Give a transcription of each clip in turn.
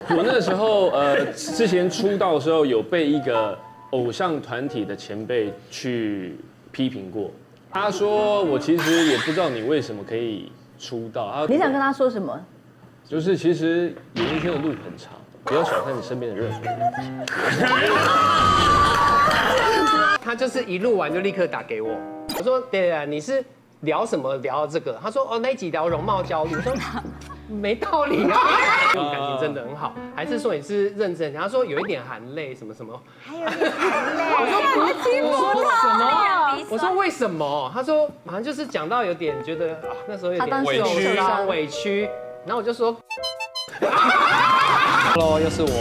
我那个时候之前出道的时候有被一个偶像团体的前辈去批评过，他说我其实也不知道你为什么可以出道。 你想跟他说什么？ 就是其实演艺圈的路很长，不要小看你身边的任何人。 他就是一录完就立刻打给我，我说对啊，你是聊什么聊到这个？他说哦那一集聊容貌焦虑，我说没道理啊，感情真的很好，还是说你是认真？他说有一点含泪什么什么， 还有点含泪。 我说什么？我说为什么？他说好像就是讲到有点觉得啊那时候有点委屈，然后我就说，Hello 又是我，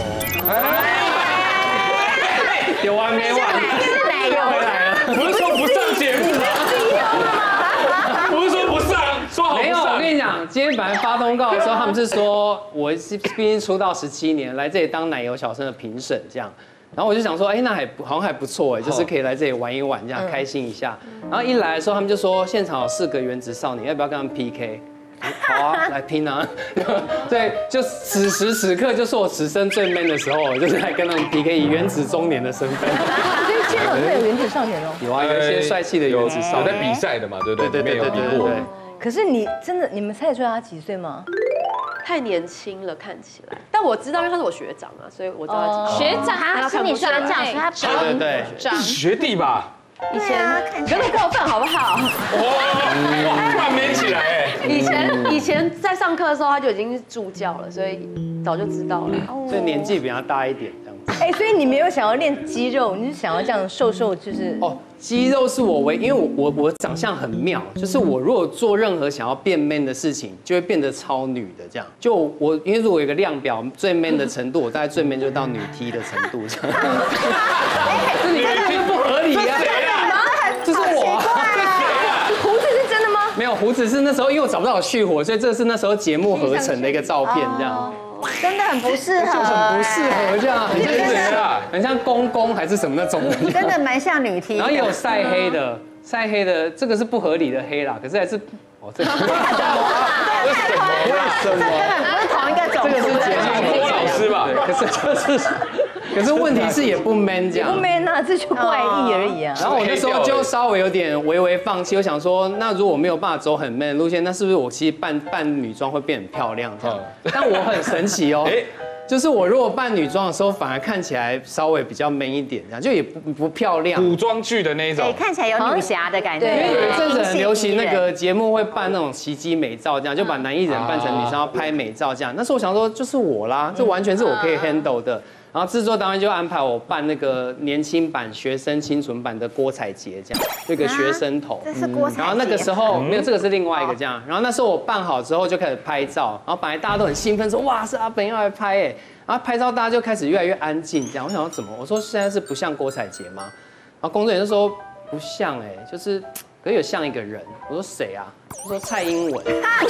有完没完？回来了， 不是说不上节目吗？不是说不上，说好不上。 没有，我跟你讲，今天本来发通告的时候，他们是说我毕竟出道17年，来这里当奶油小生的评审这样。然后我就想说，哎，那好像还不错哎，就是可以来这里玩一玩，这样开心一下。然后一来的时候，他们就说现场有4个原子少年，要不要跟他们 PK？ 好啊，来拼啊！对，就此时此刻就是我此生最 man 的时候，就是来跟他们 PK， 以原子中年的身份。 所以现场会有原子少年哦。 有啊，有一些帅气的原子少年有在比赛的嘛，对不对？对，有比过。 可是你真的，你们猜得出来他几岁吗？ 太年轻了，看起来。但我知道，因为他是我学长啊，所以我知道他几岁。 学长，他是你学长，所以他对， 是学弟吧？ 以前不要过分好不好？ 哇，突然 man 起来哎！ 以前在上课的时候他就已经是助教了，所以早就知道了。 所以年纪比他大一点这样子。 哎，所以你没有想要练肌肉，你是想要这样瘦瘦，就是哦，肌肉是我因为我长相很妙，就是我如果做任何想要变 man 的事情，就会变得超女的这样。就我因为如果有一个量表最 man 的程度，我大概最 man 就到女 T 的程度这样。这你觉得不合理啊？这是我。 胡子是真的吗？ 没有，胡子是那时候因为我找不到去火，所以这是那时候节目合成的一个照片这样。 真的很不适合， 就很不适合这样，很像公公还是什么那种的， 真的蛮像女 T。 然后也有晒黑的，这个是不合理的黑啦，可是还是哦这个为什么？ 这根本不是同一个种族。 这个是节目郭老师吧？ 可是问题是也不 man 这样， 不 man 啊，这就怪异而已啊。 然后我那时候就稍微有点微放弃，我想说，那如果没有办法走很 man 的路线，那是不是我其实扮女装会变很漂亮这样？但我很神奇哦，就是我如果扮女装的时候，反而看起来稍微比较 man 一点，这样就也不漂亮。 古装剧的那一种， 对，看起来有女侠的感觉。 因为有一阵子很流行那个节目会办那种奇迹美照，这样就把男艺人扮成女生要拍美照这样。那时候我想说，就是我啦，这完全是我可以 handle 的。然后制作单位就安排我扮那个年轻版、学生清纯版的郭采洁这样，这个学生头。 这是郭采洁。 然后那个时候没有，这个是另外一个这样。然后那时候我扮好之后就开始拍照，然后本来大家都很兴奋说哇是阿本要来拍哎，然后拍照大家就开始越来越安静这样。我想说怎么？我说现在是不像郭采洁吗？然后工作人员就说不像哎，就是可是有像一个人。我说谁啊？他说蔡英文。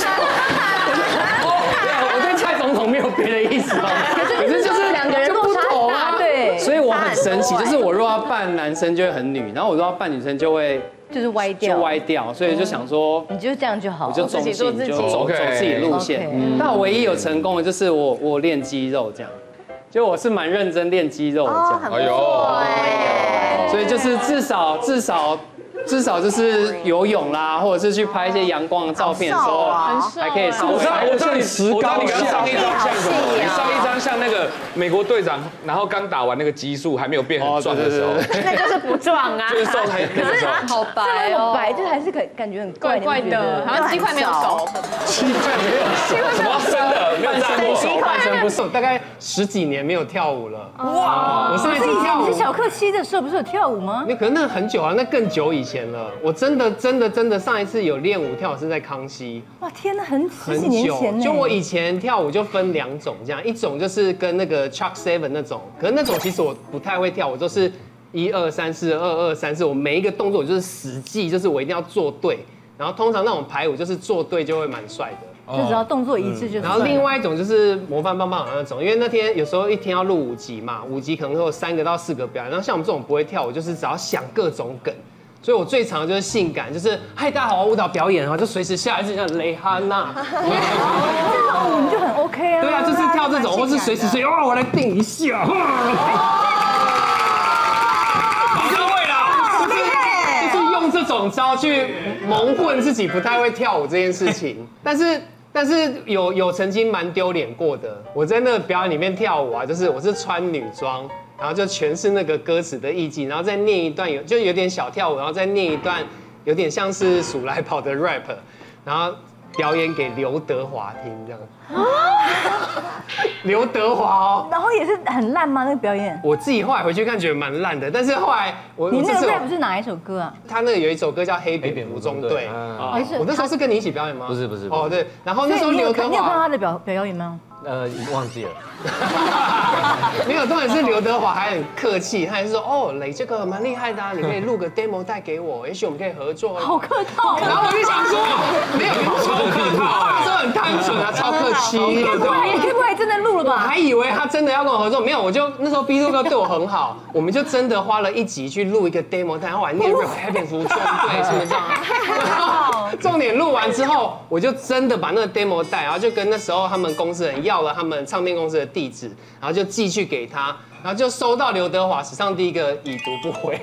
我对蔡总统没有别的意思哦，可是就是两个人就不同啊， 对， 所以我很神奇，就是我如果要扮男生就会很女，然后我如果要扮女生就会就是歪掉， 所以就想说你就这样就好， 我就中性，就走自己路线。但我唯一有成功的就是我练肌肉这样，就我是蛮认真练肌肉的这样， 哎呦， 所以就是至少就是游泳啦，或者是去拍一些阳光的照片的时候，还可以稍微。 我知道你上一张像什么？你上一张像那个美国队长，然后刚打完那个激素还没有变很壮的时候， 那就是不壮啊， 就是瘦才那个时候。 好白哦， 白就还是感觉很怪的，好像鸡块没有熟， 鸡块没有熟，什么生的没有炸过， 半身不瘦，大概10几年没有跳舞了。哇！我上一次跳舞， 你是小克7的时候不是有跳舞吗？ 可是那很久啊，那更久以前了。我真的上一次有练舞跳是在康熙。 哇天哪，很10几年前呢。 就我以前跳舞就分2种，这样一种就是跟那个 Chuck Seven 那种，可是那种其实我不太会跳，我都是1、2、3、4、2、2、3、4，我每一个动作我就是死记，就是我一定要做对。然后通常那种排舞就是做对就会蛮帅的。 就只要动作一致就。 然后另外一种就是模范棒棒糖那种，因为那天有时候一天要录5集嘛，5集可能会有3个到4个表演。然后像我们这种不会跳舞，就是只要想各种梗。所以我最常的就是性感，就是嗨大家好，舞蹈表演啊，就随时下一次像蕾哈娜， 这种就很 OK 啊。 对啊，就是跳这种， 或是随时随地哦，我来定一下。就是用这种招去蒙混自己不太会跳舞这件事情，但是有曾经蛮丢脸过的。我在那个表演里面跳舞啊，就是我是穿女装，然后就全是那个歌词的意境，然后再念一段就有点小跳舞，然后再念一段有点像是数来宝的 rap， 然后表演给刘德华听这样。刘德华哦， 然后也是很烂吗？那个表演？ 我自己后来回去看觉得蛮烂的，但是后来你那个 rap 是哪一首歌啊？ 他那个有一首歌叫《黑扁服中队》啊，我那时候是跟你一起表演吗？ 不是。 哦，对，然后那时候刘德华， 你有看他的表演吗？ 忘记了。 没有，重点是刘德华还很客气，他还是说哦，磊这个蛮厉害的啊，你可以录个 demo 带给我，也许我们可以合作。 好客套。 然后我就想说，没有超客套，那时候很单纯啊，超客气。 你该不会真的录了吧？ 我还以为他真的要跟我合作，没有，我就那时候 B 2哥对我很好，我们就真的花了1集去录一个 demo 带，然后我还念 rap 黑扁服中队什么这样。然后重点录完之后，我就真的把那个 demo 带，然后就跟那时候他们公司人要了他们唱片公司的地址，然后就寄去给他，然后就收到刘德华史上第一个已读不回。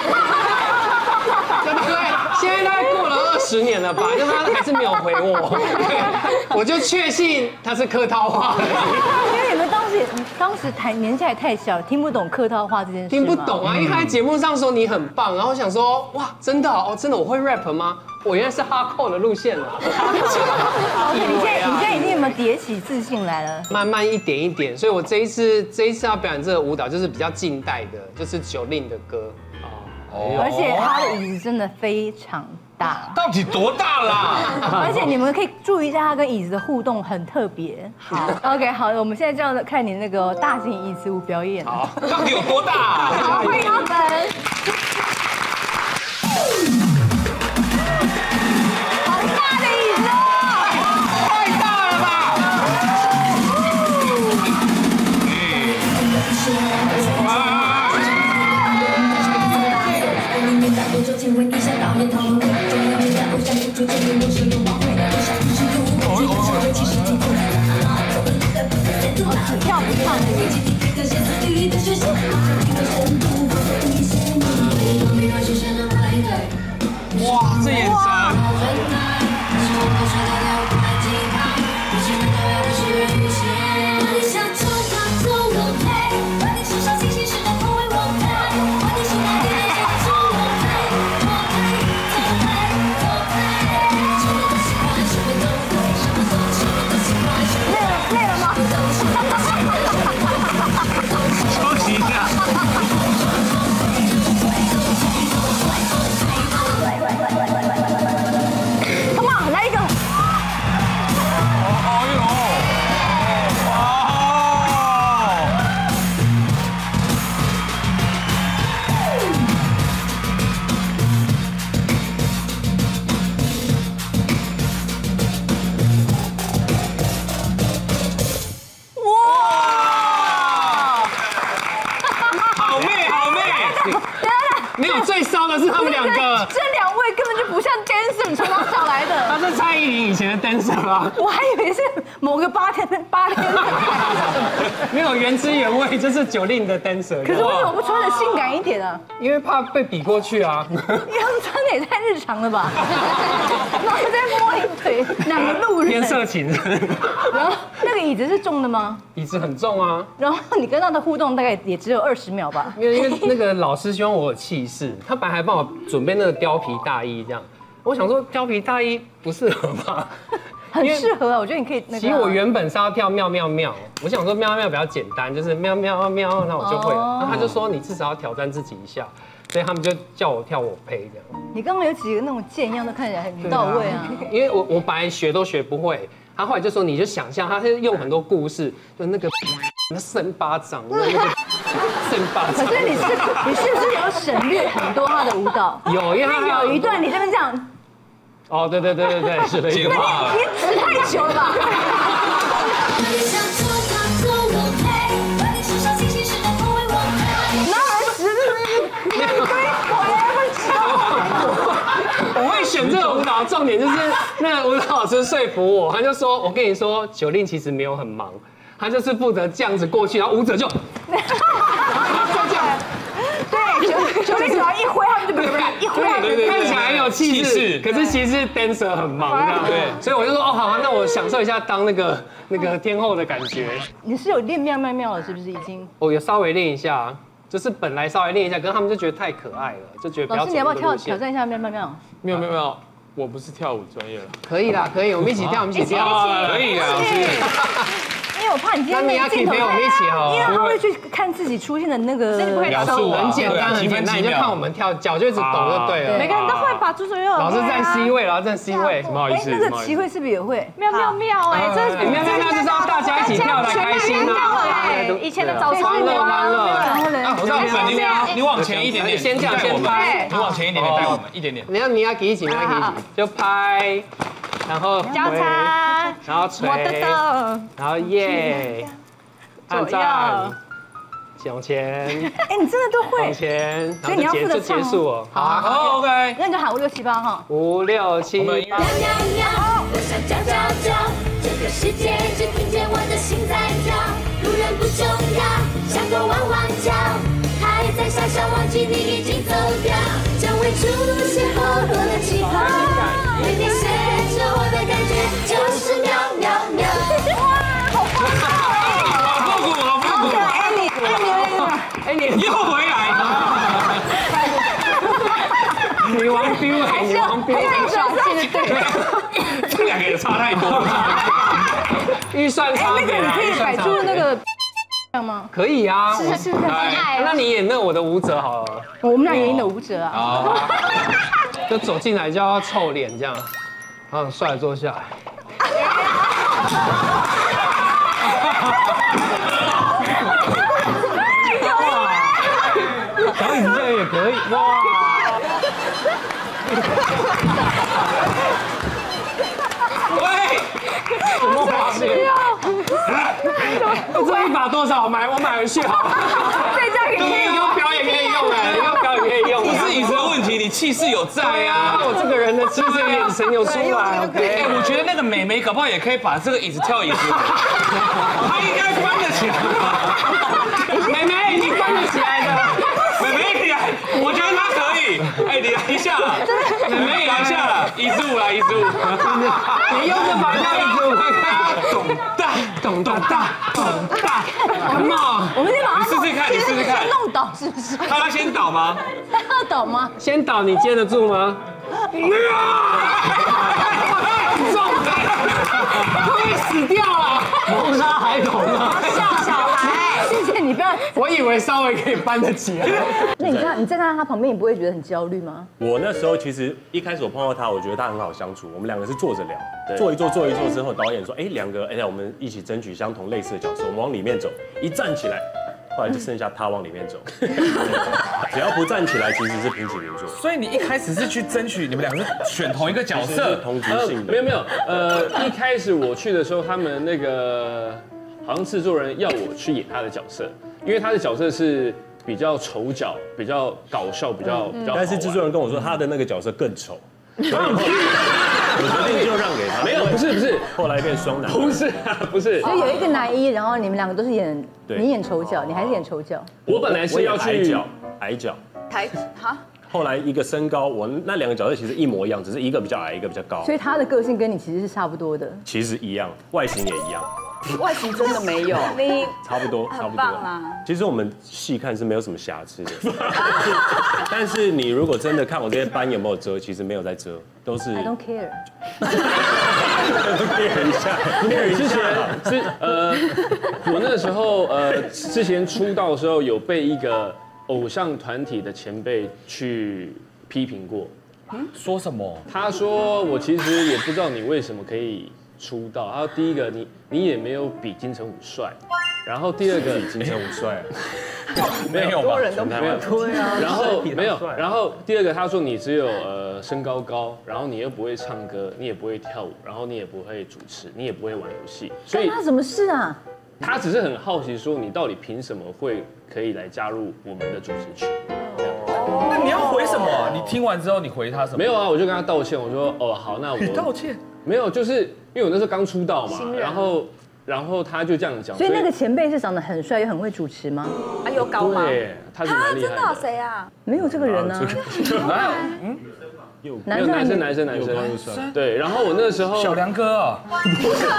对不对？现在大概过了20年了吧，就他还是没有回我，我就确信他是客套话而已。 因为你们当时年纪还太小，听不懂客套话这件事。 听不懂啊，因为他在节目上说你很棒，然后想说哇，真的哦，真的我会 rap 吗？我原来是hardcore的路线了。 你现在已经有没有叠起自信来了？ 慢慢一点一点，所以我这一次要表演这个舞蹈就是比较近代的，就是9令的歌。 而且他的椅子真的非常大， 到底多大啦？ 而且你们可以注意一下他跟椅子的互动很特别。好 ，OK， 好，我们现在就要看你那个大型椅子舞表演。 好，到底有多大？ 好，欢迎他们。好大的椅子哦！ 太大了吧！ 跳不唱的哇，这眼神！ 累了吗？ 休息一下。 Come on， 来一个。 哎呦！好妹，好妹！ 没有，最骚的是他们两个。 这2位根本就不像 dancer， 你从哪找来的？ 他是蔡依林以前的 dancer 啊， 我还以为是某个8天的。 没有原汁原味，就是9令的 dancer。 可是为什么不穿的性感一点啊？ 因为怕被比过去啊。 因为他们穿的也太日常了吧？然后在摸你腿，2个路人。 偏色情。 然后那个椅子是重的吗？ 椅子很重啊。 然后你跟他的互动大概也只有20秒吧？ 因为那个老师希望我有气势，他本来还帮我准备那个貂皮大衣这样。我想说貂皮大衣不适合吧？ 很适合啊，我觉得你可以那个。 其实我原本是要跳妙妙妙，我想说妙妙妙比较简单，就是妙妙妙，那我就会了。那他就说你至少要挑战自己一下，所以他们就叫我跳我配这样。 你刚刚有几个那种剑样都看起来很到位啊。 因为我本来学都学不会，他后来就说你就想象，他是用很多故事，就那个伸巴掌，那个伸巴掌。 可是你是不是有省略很多他的舞蹈？ 有，因为他有一段你这边这样。 哦，对，是的， 简化了。 你指太久了吧？哪有指我会选这个舞蹈，重点就是那个舞蹈老师说服我，他就说，我跟你说，9令其实没有很忙。 他就是负责这样子过去，然后舞者就，然后这样。 对，球队只要一挥，他们就一挥， 看起来很有气势，可是其实 dancer 很忙的，对，所以我就说哦好，那我享受一下当那个天后的感觉。 你是有练妙妙妙了，是不是已经？ 我有稍微练一下，就是本来稍微练一下，可是他们就觉得太可爱了，就觉得不要。 老师，你要不要挑战一下妙妙妙？ 没有，我不是跳舞专业了。 可以啦，可以，我们一起跳，我们一起跳， 可以啊，老师。 因为我怕你今天那个镜头， 陪我们一起哦， 因为他会去看自己出现的那个描述啊， 很简单，你就看我们跳，脚就一直抖就对了。 每个人都会把猪左右。 老师站 C 位，然后站 C 位， 不好意思。 那个齐慧是不是也会？ 妙妙妙哎，这妙妙妙就是让大家一起跳来开心啊！ 以前的早餐欢乐。 我告诉你往前一点点， 先这样，先拍。 你往前一点点带我们，一点点。 你要一起，就拍，然后交叉， 然后捶，然后耶。按赞，往前。 哎，你真的都会。 往前， 所以你要负责就结束哦。 好 ，OK。 那你就喊5、6、7、8哈。 5、6、7、8。 喵喵喵，我想叫叫叫，这个世界只听见我的心在跳，路人不重要，像狗汪汪叫，还在傻笑忘记你已经走掉，将未出现后多的气泡，为你写着我的感觉就是喵喵喵。 你又回来， 女王 feel 哎，女王 feel， 这两个也差太多了， 预算差别啦。 你可以摆出那个吗？ 可以啊， 是。 那你演那我的舞者好了。 我们俩演你的舞者啊。 就走进来就要臭脸这样，然后帅的坐下来。小椅子这样也可以哇！ 喂， 什么画面？这一把多少？我买回去好了。 在家也可以用表演可以用哎，用表演可以用。 不是椅子的问题，你气势有在啊。 我这个人的气势、眼神有出来。 哎，我觉得那个美眉搞不好也可以把这个椅子跳椅子，她应该搬得起来。 美眉已经搬得起来的。 美眉来，我觉得她可以。哎，你来一下啦，美眉你来一下啦，椅子舞来，椅子舞。 你用这把跳椅子舞看看。咚大， 我们先把它试试看，你试试看， 弄倒是不是？ 他要先倒吗？ 他要倒吗？ 先倒，你接得住吗？会死掉了，谋杀孩童啊！ 吓小孩，谢谢你不要。 我以为稍微可以搬得起来。 那你再看到他旁边，你不会觉得很焦虑吗？ 我那时候其实一开始我碰到他，我觉得他很好相处，我们两个是坐着聊，坐一坐之后，导演说，哎，两个，我们一起争取相同类似的角色，我们往里面走，一站起来。后来就剩下他往里面走，只要不站起来，其实是平起平坐。 所以你一开始是去争取你们两个是选同一个角色， 同质性的。 没有，一开始我去的时候，他们那个好像制作人要我去演他的角色，因为他的角色是比较丑角、比较搞笑、比较。 但是制作人跟我说，他的那个角色更丑。所以我决定就让给他。 没有，不是， 后来变双男。 不是。 所以有一个男一，然后你们两个都是演，你演丑角，你还是演丑角。 我本来是要去矮角。 哈。 后来一个身高，我那两个角色其实一模一样，只是一个比较矮，一个比较高。 所以他的个性跟你其实是差不多的。 其实一样，外形也一样。 外形真的没有，你差不多。其实我们细看是没有什么瑕疵的，但是你如果真的看我这些斑有没有遮，其实没有在遮，都是。 I don't care。 之前我那时候之前出道的时候有被一个偶像团体的前辈去批评过。 说什么？ 他说我其实也不知道你为什么可以出道。他说第一个你也没有比金城武帅，然后第二个比金城武帅， 没有吧？ 多人都没有对啊。 然后没有，然后第二个他说你只有身高高，然后你又不会唱歌，你也不会跳舞，然后你也不会主持，你也不会玩游戏，所以他什么事啊？ 他只是很好奇说你到底凭什么会可以来加入我们的主持群？ 那你要回什么？你听完之后你回他什么？ 没有啊，我就跟他道歉，我说哦好，那我道歉。 没有，就是因为我那时候刚出道嘛，然后然后他就这样讲， 所以那个前辈是长得很帅又很会主持吗？ 啊，有高吗？ 对，他是蛮厉害的。 真的谁啊？ 没有这个人呢。 男生，对，然后我那时候小梁哥哦， 不可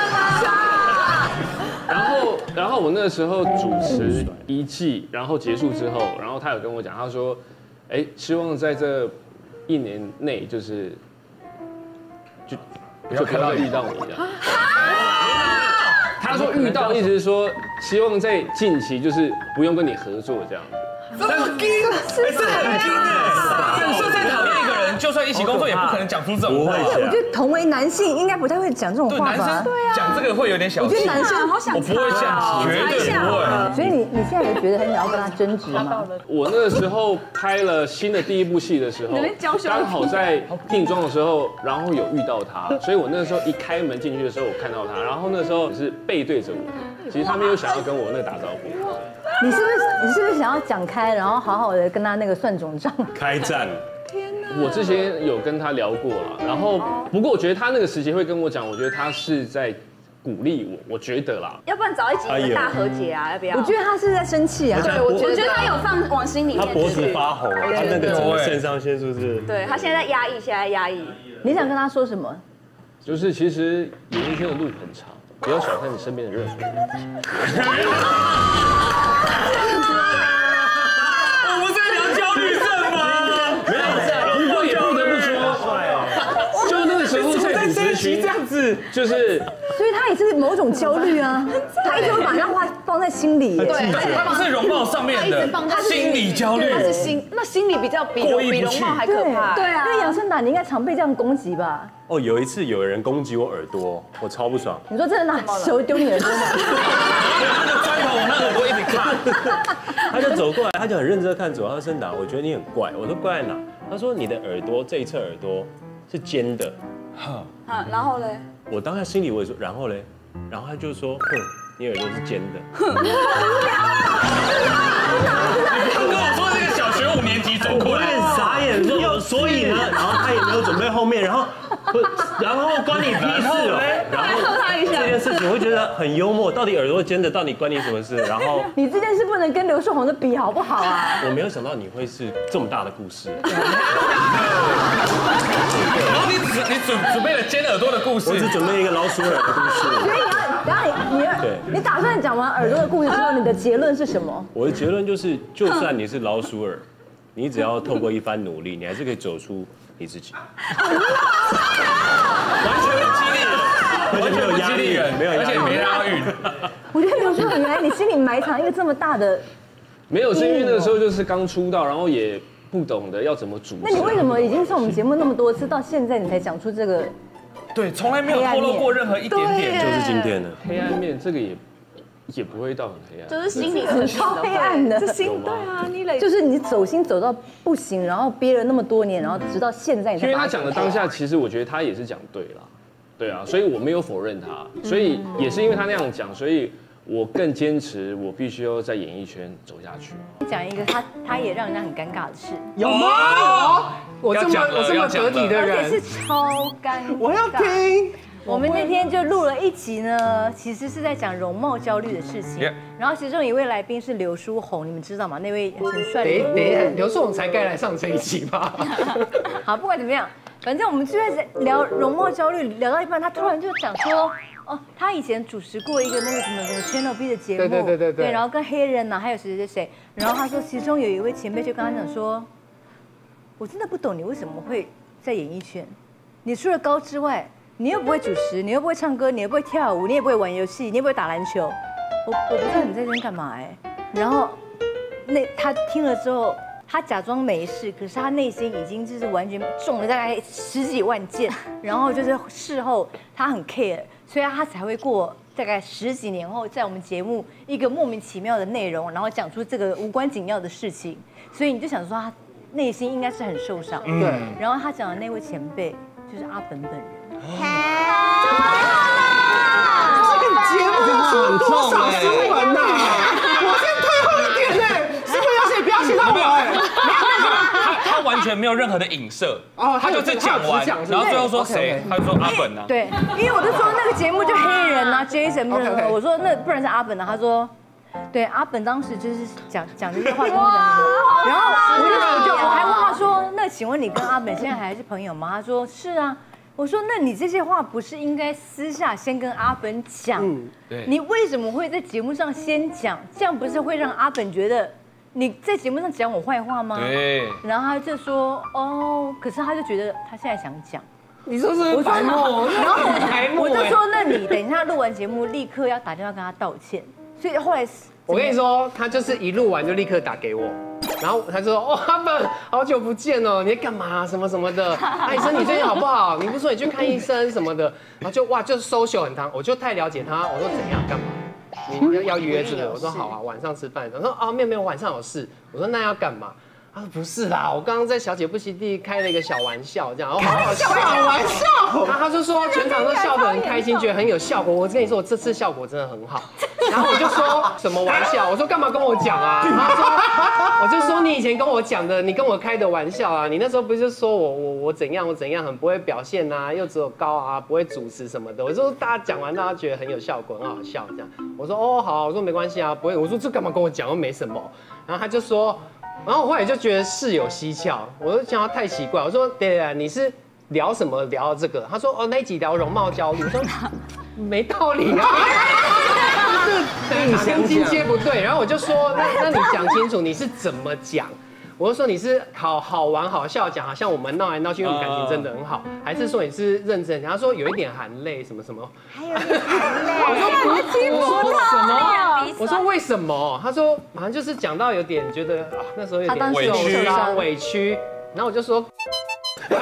能。 然后我那时候主持一季，然后结束之后，然后他有跟我讲，他说，哎，希望在这1年内就是就不要遇到你这样。他说遇到意思是说，希望在近期就是不用跟你合作这样子。 这么硬，这很硬哎！本身再讨厌一个人，就算一起工作，也不可能讲出这种话。 我觉得同为男性，应该不太会讲这种话吧？ 对啊，讲这个会有点小气。 我觉得男生好想， 我不会讲，绝对不会。 所以你现在有觉得很想要跟他争执吗？ 我那个时候拍了新的第1部戏的时候，刚好在定妆的时候，然后有遇到他，所以我那时候一开门进去的时候，我看到他，然后那时候是背对着我，其实他没有想要跟我那个打招呼。 你是不是想要讲开，然后好好的跟他那个算总账？ 开战。 我之前有跟他聊过了，然后不过我觉得他那个时期会跟我讲，我觉得他是在鼓励我，我觉得啦。 要不然找一集一个大和解啊？要不要？ 我觉得他是在生气啊。 对，我觉得他有放往心里面。 他脖子发红，他那个整个肾上腺素是。 对他现在压抑， 你想跟他说什么？ 就是其实演艺圈的路很长，不要小看你身边的任何人。 我不是在聊焦虑症吗？ 没有，不过也不得不说，就那个时候在主持群这样子， 就是， 所以他也是某种焦虑啊，他一直会把那话放在心里。 对， 他不是容貌上面的，心理焦虑， 他是心理比较比容貌还可怕。 对啊，因为杨森达你应该常被这样攻击吧？ 哦，有一次有人攻击我耳朵，我超不爽。 你说真的拿球丢你耳朵吗？ 他就钻头往那耳朵一直看， 他就走过来，他就很认真的看着我，他说森达，我觉得你很怪。我说怪在哪？他说你的耳朵这一侧耳朵是尖的。 然后嘞？ 我当下心里我也说，然后嘞？然后他就说，哼，你耳朵是尖的。 你跟我说那个小学5年级走过来， 傻眼说，所以呢，然后他也没有准备后面，然后关你屁事哦，然后这件事情我会觉得很幽默，到底耳朵尖的到底关你什么事？然后你这件事不能跟刘硕宏的比好不好啊？ 我没有想到你会是这么大的故事。 然后你准备了尖耳朵的故事， 我只准备一个老鼠耳的故事。 所以然后你打算讲完耳朵的故事之后，你的结论是什么？ 我的结论就是，就算你是老鼠耳，你只要透过一番努力，你还是可以走出你自己。 完全不激励，完全不激励人， 没有， 而且没押韵。 我觉得刘硕宏原来你心里埋藏一个这么大的， 没有，是因为那个时候就是刚出道，然后也不懂得要怎么主持。 那你为什么已经上我们节目那么多次，到现在你才讲出这个？ 对，从来没有透露过任何一点点， 就是今天的黑暗面，这个也不会到很黑暗， 就是心里很超黑暗的， 是心对啊，你累就是你走心走到不行，然后憋了那么多年，然后直到现在你才。 因为他讲的当下，其实我觉得他也是讲对了，对啊，所以我没有否认他，所以也是因为他那样讲，所以我更坚持我必须要在演艺圈走下去。 讲一个他也让人家很尴尬的事， 有吗？我这么得体的人， 而且是超尴尬。 我要听。 我们那天就录了一集呢，其实是在讲容貌焦虑的事情。然后其中一位来宾是刘书宏，你们知道吗？那位很帅的。 等一下，刘书宏才该来上这一集吧？ 好，不管怎么样，反正我们就在聊容貌焦虑，聊到一半，他突然就讲说，哦，他以前主持过一个那个什么 Channel V 的节目，对，然后跟黑人呐，还有谁，然后他说其中有一位前辈就跟他讲说，我真的不懂你为什么会在演艺圈，你除了高之外。你又不会主持，你又不会唱歌，你又不会跳舞，你也不会玩游戏，你也不会打篮球，我不知道你在这边干嘛哎。然后他听了之后，他假装没事，可是他内心已经就是完全中了大概10几万箭。然后就是事后他很 care， 所以他才会过大概10几年后，在我们节目一个莫名其妙的内容，然后讲出这个无关紧要的事情。所以你就想说他内心应该是很受伤。对。然后他讲的那位前辈就是阿本本人。 这个节目出多少新闻呐？我先退后一点呢，是不是要写不要写到我？ 他完全没有任何的影射， 哦， 他就是讲完，然后最后说谁，他就说阿本啊。 对，因为我就说那个节目就黑人啊 ，Jason 不是，我说那不然是阿本啊，他说。对，阿本当时就是讲这些话跟我讲，然后我还问他说，那请问你跟阿本现在还是朋友吗？他说是啊。我说那你这些话不是应该私下先跟阿本讲？ 对， 你为什么会在节目上先讲？这样不是会让阿本觉得你在节目上讲我坏话吗？ 对。 然后他就说哦，可是他就觉得他现在想讲。 你说是白目， 然后我就说那你等一下录完节目立刻要打电话跟他道歉。所以后来， 我跟你说，他就是一录完就立刻打给我，然后他就说：“哦，阿本，好久不见哦，你在干嘛？什么什么的？艾生，你最近好不好？你不是说你去看医生什么的？”然后就哇，就是 social 很长，我就太了解他。我说怎样干嘛？你要约这个？我说好啊，晚上吃饭。他说啊，没有，晚上有事。我说那要干嘛？他说不是啦，我刚刚在小姐不惜地开了一个小玩笑，这样，好笑玩笑。然后他就说全场都笑得很开心，觉得很有效果。我跟你说，我这次效果真的很好。然后我就说什么玩笑？我说干嘛跟我讲啊？他说，我就说你以前跟我讲的，你跟我开的玩笑啊，你那时候不是说我怎样很不会表现啊，又只有高啊，不会主持什么的。我说大家讲完，大家觉得很有效果，很好笑这样。我说哦好，我说没关系啊，不会。我说这干嘛跟我讲？又没什么。然后他就说。然后我后来就觉得事有蹊跷，我就讲他太奇怪。我说对啊，你是聊什么聊到这个？他说哦那一集聊容貌焦虑。我说没道理啊，这跟金接不对。然后我就说那你讲清楚你是怎么讲？我就说你是好玩好笑讲，好像我们闹来闹去，因为感情真的很好，还是说你是认真？他说有一点含泪什么什么， 还有点含泪。我说我说什么？我说为什么？他说好像就是讲到有点觉得啊那时候有点委屈，然后我就说，你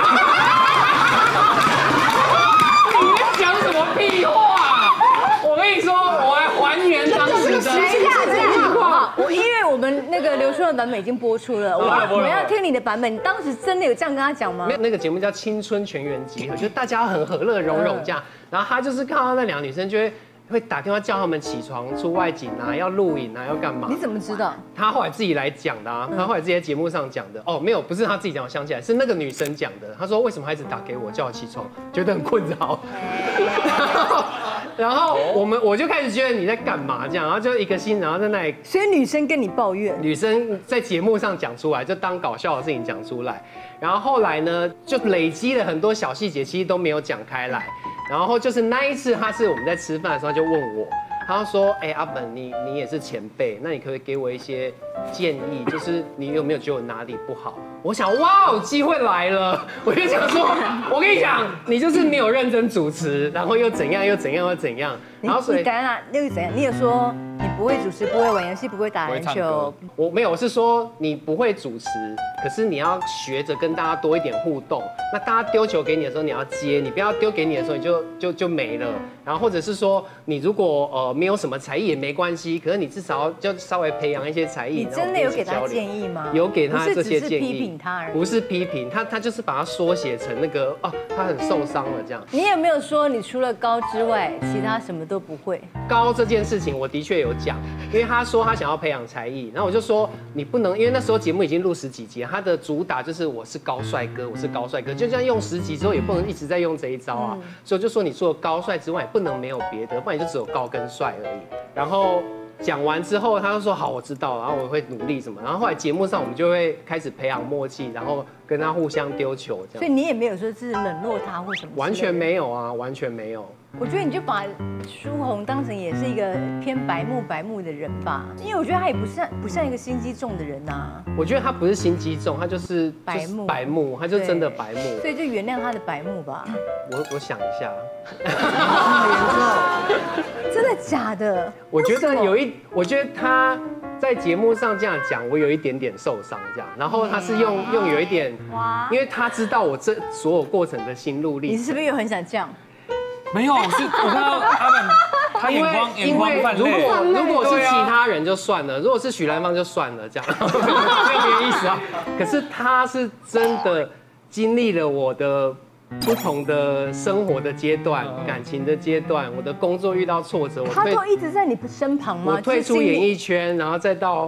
在讲什么屁话？我跟你说，我来还原当时的情况。 因为我们那个刘书的版本已经播出了，我们要听你的版本。你当时真的有这样跟他讲吗？ 那个节目叫《青春全员集合》，就是大家很和乐融融这样。然后他就是看到那两个女生，就会打电话叫他们起床出外景啊，要录影啊，要干嘛？ 你怎么知道？ 他后来自己来讲的啊，他后来自己在节目上讲的。哦，没有，不是他自己讲，我想起来是那个女生讲的。她说为什么孩子打给我叫我起床，觉得很困扰。然后我就开始觉得你在干嘛这样，然后就一个心，然后在那里。 所以女生跟你抱怨， 女生在节目上讲出来，就当搞笑的事情讲出来。然后后来呢，就累积了很多小细节，其实都没有讲开来。然后就是那一次，他是我们在吃饭的时候就问我，他说：“哎，阿本，你也是前辈，那你可不可以给我一些建议？就是你有没有觉得我哪里不好？”我想，哇，机会来了！我就想说，我跟你讲，你就是没有认真主持，然后又怎样又怎样又怎样。然后所以你刚刚又怎样？你有说你不会主持，不会玩游戏，不会打篮球。 我没有，我是说你不会主持，可是你要学着跟大家多一点互动。那大家丢球给你的时候，你要接，你不要丢给你的时候你就没了。然后或者是说，你如果没有什么才艺也没关系，可是你至少就稍微培养一些才艺。 你真的有给他建议吗？ 有给他这些建议。 批评他而已， 不是批评他就是把它缩写成那个哦，他很受伤了这样。 你有没有说你除了高之外，其他什么都不会？ 高这件事情我的确有讲，因为他说他想要培养才艺，然后我就说你不能，因为那时候节目已经录10几集，他的主打就是我是高帅哥，我是高帅哥，就这样用10集之后也不能一直在用这一招啊，所以我就说你除了高帅之外，也不能没有别的，不然你就只有高跟帅而已。然后讲完之后，他就说好，我知道，然后我会努力什么。然后后来节目上我们就会开始培养默契，然后跟他互相丢球这样。 所以你也没有说是冷落他或什么？ 完全没有啊，完全没有。 我觉得你就把舒红当成也是一个偏白目的人吧，因为我觉得他也不像一个心机重的人呐。 我觉得他不是心机重，他就是白目，他就真的白目。 所以就原谅他的白目吧。 我想一下， 真的假的？ 我觉得他在节目上这样讲，我有一点点受伤这样。然后他是用有一点，因为他知道我这所有过程的心路历程。 你是不是又很想这样？ 没有，我看到阿本，他眼光泛泪。 如果是其他人就算了，如果是许兰芳就算了，这样没有别的意思啊。可是他是真的经历了我的不同的生活的阶段、感情的阶段，我的工作遇到挫折， 他都一直在你身旁吗？ 我退出演艺圈，然后再到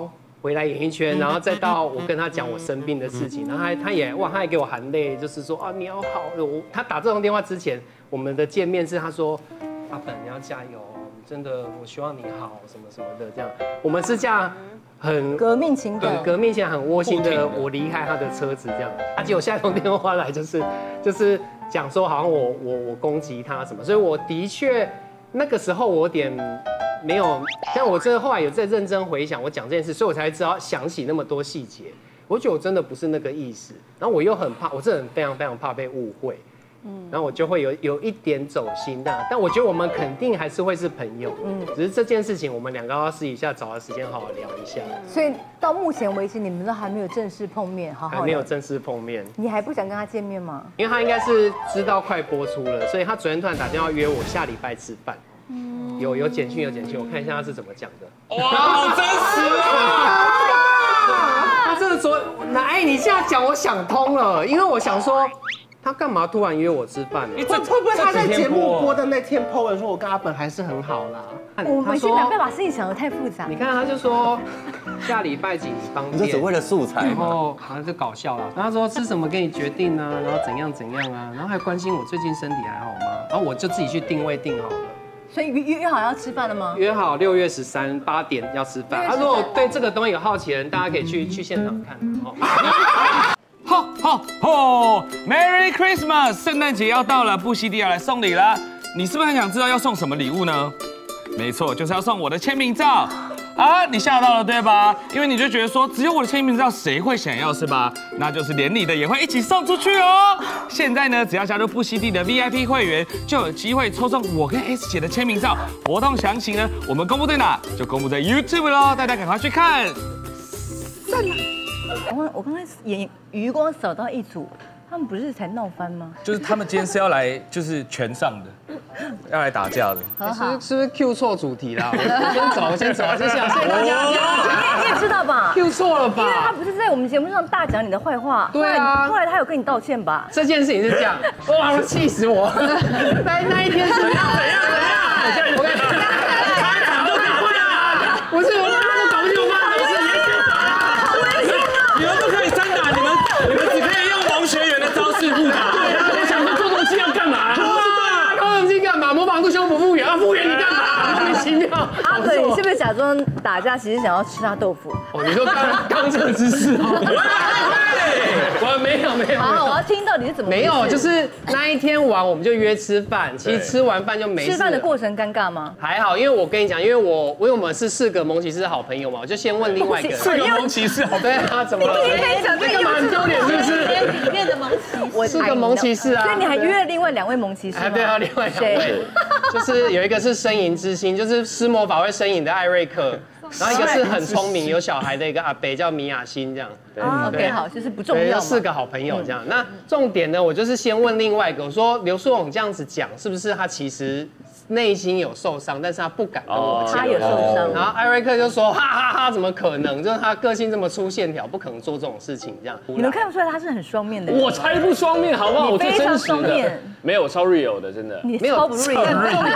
回来演艺圈，然后再到我跟他讲我生病的事情，然后他还给我含泪，就是说啊你要好。他打这通电话之前，我们的见面是他说阿本你要加油，真的我希望你好什么什么的这样。我们是这样很革命情感， 革命情感很窝心的，我离开他的车子这样。结果下一通电话来就是讲说好像我攻击他什么，所以我的确那个时候我有点没有，但我真的后来有在认真回想我讲这件事，所以我才知道想起那么多细节。我觉得我真的不是那个意思，然后我又很怕，我真的非常非常怕被误会，然后我就会有一点走心的。但我觉得我们肯定还是会是朋友，只是这件事情我们两个要私底下找个时间好好聊一下。 所以到目前为止，你们都还没有正式碰面，好好聊。 还没有正式碰面。 你还不想跟他见面吗？ 因为他应该是知道快播出了，所以他昨天突然打电话约我下礼拜吃饭。有简讯，我看一下他是怎么讲的。 哇，好真实啊！ 他真的说，你现在讲我想通了，因为我想说，他干嘛突然约我吃饭呢？会不会他在节目播的那天 po 文说我跟阿本还是很好啦？ 我们现在不要把事情想得太复杂。 你看他就说下礼拜几方便， 你这只为了素材， 然后好像就搞笑了。然后他说吃什么给你决定啊，然后怎样啊，然后还关心我最近身体还好吗？然后我就自己去定位定好了。 所以约好要吃饭了吗？ 约好6月13 8点要吃饭。他如果对这个东西有好奇的人，大家可以去现场看。 Merry Christmas！ 圣诞节要到了，布希蒂要来送礼了。你是不是很想知道要送什么礼物呢？没错，就是要送我的签名照。啊，你吓到了对吧？因为你就觉得说，只有我的签名照，谁会想要是吧？那就是连你的也会一起送出去哦。现在呢，只要加入布希蒂的 VIP 会员，就有机会抽中我跟 S 姐的签名照。活动详情呢，我们公布在哪？就公布在 YouTube 咯，大家赶快去看。 算了，我刚才余光扫到一组。他们不是才闹翻吗？ 就是他们今天是要来，就是全上的，要来打架的。 是不是 Q 错主题啦？我先走，谢谢大家。 你也知道吧 ？Q 错了吧？ 因为他不是在我们节目上大讲你的坏话。 对啊。 后来他有跟你道歉吧？ 这件事情是这样，哇，气死我！那一天是怎样？我跟你讲，开场都打架，不是我妈都搞不清我妈的事情。 好危险啊！ 你们不可以单打，你们只可以用王学员的招式互打。 我想说做东西要干嘛？做东西干嘛？模仿度修复复原啊，复原你干嘛？莫名其妙。 阿本，你是不是假装打架，其实想要吃他豆腐？ 哦，你说刚这个姿势哦。我没有。 好，我要听到底是怎么回事。 没有，就是那一天完我们就约吃饭，其实吃完饭就没事。 吃饭的过程尴尬吗？ 还好，因为我跟你讲，因为我们是4个蒙奇士好朋友嘛，我就先问另外一个。 4个蒙奇士好朋友。 对啊，怎么了？ 你可以讲这个干嘛很丢脸是不是？ 里面的蒙奇士 ，4个蒙奇士啊。 所以你还约了另外2位蒙奇士吗？ 对啊，另外2位，就是有一个是呻吟之星，就是施魔法会呻吟的艾瑞克。然后一个是很聪明有小孩的一个阿北叫米雅欣这样。 OK 好，就是不重要。 就4个好朋友这样。那重点呢，我就是先问另外一个，我说刘书勇这样子讲，是不是他其实内心有受伤，但是他不敢跟我讲。 他有受伤。 然后艾瑞克就说哈哈哈，怎么可能？就是他个性这么粗线条，不可能做这种事情这样。 你们看不出来他是很双面的人。 我才不双面，好不好？我最真实的。没有超 real 的，真的。 你超不 real， 超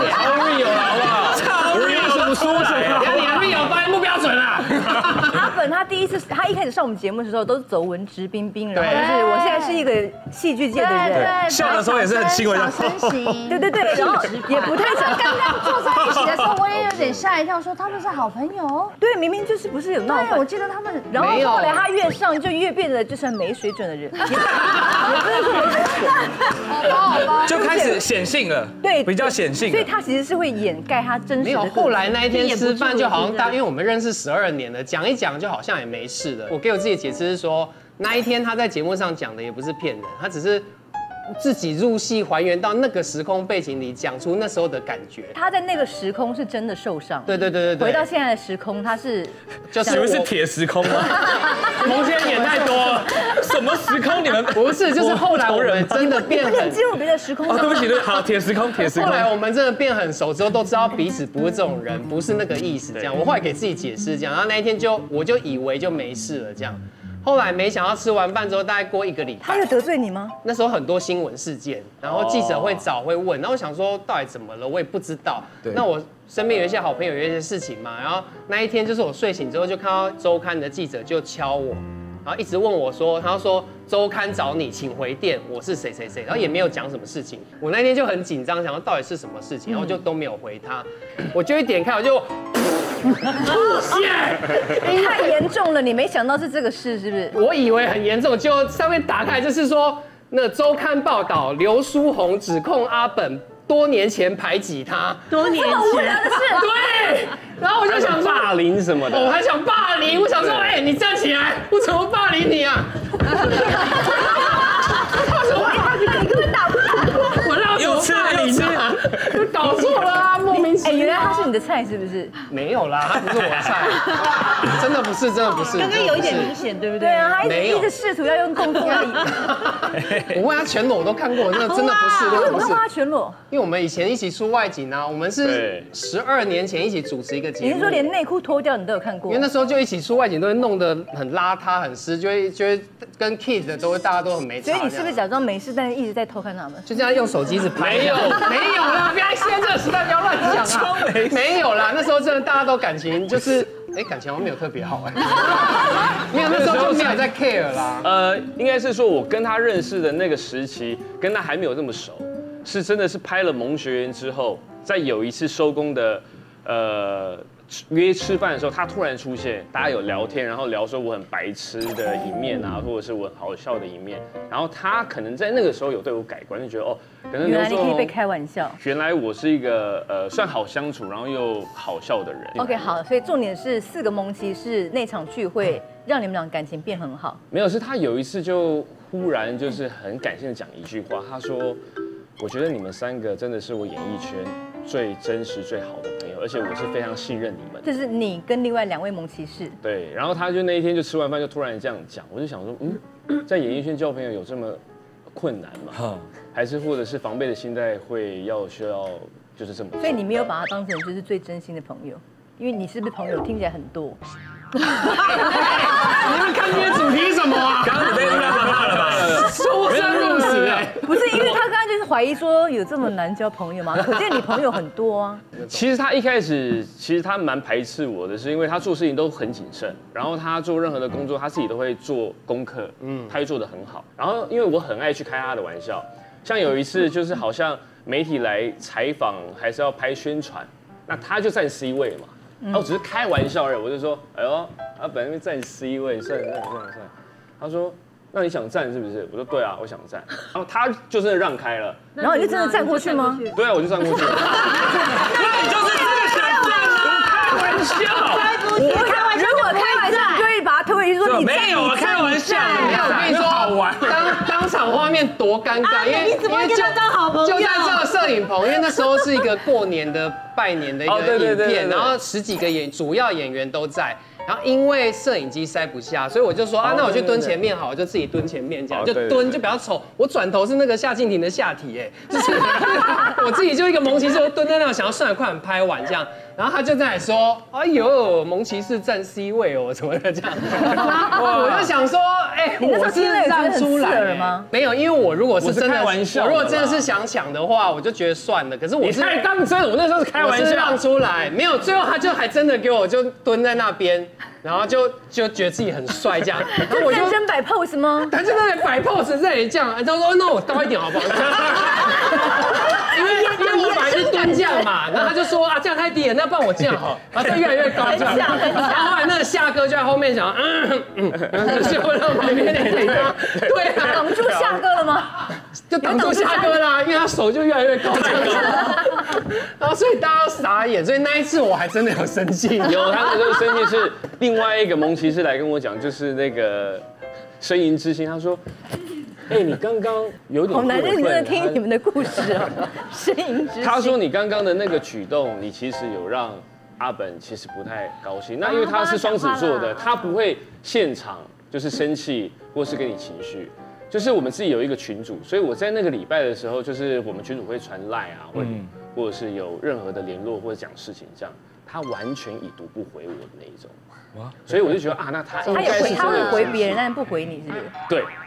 real 好不好？超 real 什么说来？ 你的 real 发音不标准啊！ 阿本他一开始上我们节目的时候都是走文质彬彬，然后就是我现在是一个戏剧界的人， 笑的时候也是很轻微的。 对，然后也不太想。 刚刚坐在一起的时候，我也有点吓一跳，说他们是好朋友。 对，明明就是不是有闹翻。 我记得他们， 然后后来他越上就越变得就是很没水准的人，也不是说没水准， 好吧， 就开始显性了， 对， 比较显性。 所以他其实是会掩盖他真实的。 没有，后来那一天吃饭就好像因为我们认识12年了，讲一讲就好像也没事了。我给我自己的解释是说，那一天他在节目上讲的也不是骗人，他只是自己入戏还原到那个时空背景里，讲出那时候的感觉。 他在那个时空是真的受伤。 对。 回到现在的时空，他是就是以为是铁时空吗？ 蒙先演太多了。 什么时空？你们不是，就是后来我们真的变很进入别的时空。 对不起，好，铁时空。 后来我们真的变很熟之后，都知道彼此不是这种人，不是那个意思。这样，我后来给自己解释这样，然后那一天我就以为就没事了这样。后来没想到吃完饭之后，大概过1个礼拜， 他有得罪你吗？ 那时候很多新闻事件，然后记者会找会问，然后我想说到底怎么了，我也不知道。那我身边有一些好朋友有一些事情嘛，然后那一天就是我睡醒之后就看到周刊的记者就敲我，然后一直问我说，他说周刊找你，请回电，我是谁谁谁，然后也没有讲什么事情。我那天就很紧张，想说到底是什么事情，然后就都没有回他。我就一点开我就吐血， 太严重了，你没想到是这个事是不是？ 我以为很严重，就上面打开就是说那周刊报道刘书宏指控阿本多年前排挤他， 多年前的事， 对。然后我就想说霸凌什么的， 我还想霸凌，我想说，哎，你站起来，我怎么霸凌你啊？ 你根本打不打？ 我让又吃啊，就搞错了啊，莫名其妙。 哎，原来他是你的菜是不是？ 没有啦，他不是我的菜，真的不是，真的不是。 刚刚有一点明显，对不对？ 对啊，他一直试图要用动作而已。 我问他全裸我都看过，真的不是， 为什么看过他全裸？ 因为我们以前一起出外景啊，我们是12年前一起主持一个节目。 你是说连内裤脱掉你都有看过？ 因为那时候就一起出外景，都会弄得很邋遢、很湿，就会跟 Kid 大家都很没差。 所以你是不是假装没事，但是一直在偷看他们？ 就这样用手机一直拍？没有啦，不要现在这个时代不要乱讲啊！没有啦，那时候真的大家都感情就是，感情好像没有特别好没有，那时候就没有在 care 啦。 应该是说我跟他认识的那个时期，跟他还没有这么熟，是真的是拍了《萌学园》之后，在有一次收工的约吃饭的时候，他突然出现，大家有聊天，然后聊说我很白痴的一面啊，或者是我很好笑的一面，然后他可能在那个时候有对我改观，就觉得哦，可能原来你可以被开玩笑， 原来我是一个算好相处，然后又好笑的人。 OK， 好，所以重点是4个萌骑士那场聚会让你们俩感情变很好。 没有，是他有一次就忽然就是很感性的讲一句话，他说：“我觉得你们3个真的是我演艺圈最真实、最好的朋友，而且我是非常信任你们。” 这是你跟另外2位萌骑士。 对，然后他就那一天就吃完饭就突然这样讲，我就想说，在演艺圈交朋友有这么困难吗？还是或者是防备的心态需要就是这么？ 所以你没有把他当成就是最真心的朋友，因为你是不是朋友听起来很多？ 你们看今天主题什么啊？ 刚刚你被骂了吧？ 出生入死不是，因为他刚刚就是怀疑说有这么难交朋友吗？可见你朋友很多啊。 其实他一开始他蛮排斥我的，是因为他做事情都很谨慎，然后他做任何的工作他自己都会做功课，他会做得很好。然后因为我很爱去开他的玩笑，像有一次就是好像媒体来采访还是要拍宣传，那他就站 C 位嘛。然后只是开玩笑而已，我就说，哎呦，他本来站 C 位，算。他说，那你想站是不是？我说对啊，我想站。然后他就真的让开了。 然后你就真的站过去吗？ 对啊，我就站过去。 那你就是真的想站啊？开玩笑， 如果开玩笑，你就会把他推回去说你没有开玩笑， 没有，我跟你说好玩。当场画面多尴尬，因为就在这个摄影棚，因为那时候是一个过年的拜年的一个影片，然后10几个主要演员都在。然后因为摄影机塞不下，所以我就说那我去蹲前面好，我就自己蹲前面这样，就蹲就比较丑。我转头是那个夏静婷的下体，就是我自己就一个萌骑士，蹲在那想要算了快点拍完这样。然后他就在说，哎呦，萌骑士站 C 位哦什么的这样。我就想说，我是让出来了吗？没有，因为我如果是真的玩笑，我如果真的是想抢的话，我就觉得算了。可是我是太当真，我那时候是开玩笑， 让出来，没有。最后他就还真的给我就蹲在那边。然后就觉得自己很帅这样，然后我就认真摆 pose 吗？ 他就在那摆 pose 在那里这样，他说那我高一点好不好？因为我本来是蹲这样嘛，然后他就说这样太低了，那不然我这样好，然后就越来越高这样。然后后来那个夏哥就在后面想，就让旁边那个对啊， 挡住夏哥了吗？ 就挡住夏哥啦，因为他手就越来越高这样。然后所以大家都傻眼，所以那一次我还真的有生气。 有，他那时候生气是另外一个萌骑士来跟我讲，就是那个呻吟之心，他说。你刚刚有点好难认真的听你们的故事啊！呻吟之心。 他说你刚刚的那个举动，你其实有让阿本其实不太高兴。那因为他是双子座的，他不会现场就是生气或是给你情绪。就是我们自己有一个群组，所以我在那个礼拜的时候，就是我们群组会传 LINE 啊，或者是有任何的联络或者讲事情这样，他完全已读不回我的那一种。哇！所以我就觉得那他应该是他会回别人，但不回你，是不是？ 对。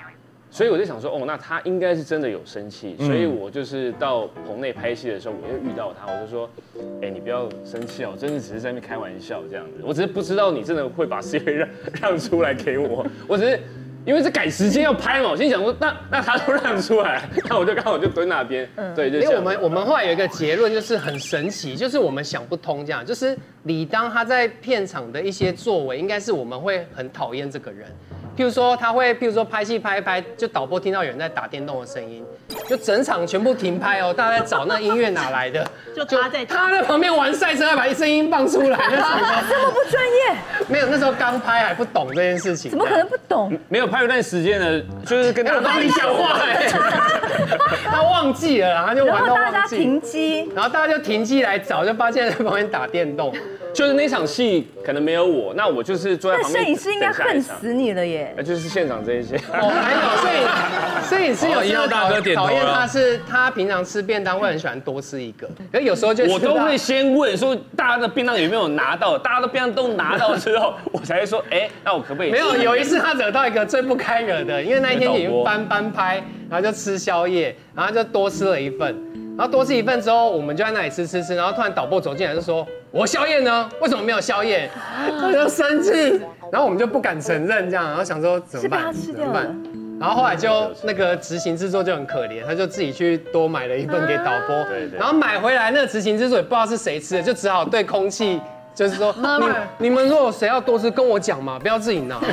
所以我就想说，哦，那他应该是真的有生气，所以我就是到棚内拍戏的时候，我又遇到他，我就说，哎，你不要生气哦，我真的只是在那边开玩笑这样子，我只是不知道你真的会把事业让出来给我，我只是。因为是赶时间要拍嘛，我心想说，那他都让出来，那我就刚好就蹲那边，对，就因为我们后来有一个结论，就是很神奇，就是我们想不通这样，就是李当他在片场的一些作为，应该是我们会很讨厌这个人。譬如说他会，譬如说拍戏拍一拍，就导播听到有人在打电动的声音，就整场全部停拍哦，大家在找那音乐哪来的， 就他在旁边玩赛车，还把声音放出来， 这么不专业？ 没有，那时候刚拍还不懂这件事情， 怎么可能不懂？ 没有拍一段时间了，就是跟他帮你讲话， 他忘记了，他就玩到忘记。 然后大家停机， 然后大家就停机来找，就发现在旁边打电动。 就是那场戏可能没有我，那我就是坐在旁边。 摄影师应该恨死你了耶！ 就是现场这一些。 还有摄影师有 1号大哥点头了。 讨厌他是他平常吃便当会很喜欢多吃一个，可是有时候就我都会先问说大家的便当有没有拿到，大家的便当都拿到之后，我才会说，哎，那我可不可以？ 没有一次他惹到一个最不该惹的，因为那一天已经翻拍，然后就吃宵夜，然后就多吃了一份。然后多吃一份之后，我们就在那里吃，然后突然导播走进来就说：“我宵夜呢？为什么没有宵夜？”我就生气，然后我们就不敢承认这样，然后想说怎么办？ 是被他吃掉了。 然后后来就那个执行制作就很可怜，他就自己去多买了一份给导播，然后买回来那个执行制作也不知道是谁吃的，就只好对空气就是说：“你们如果谁要多吃，跟我讲嘛，不要自己拿。”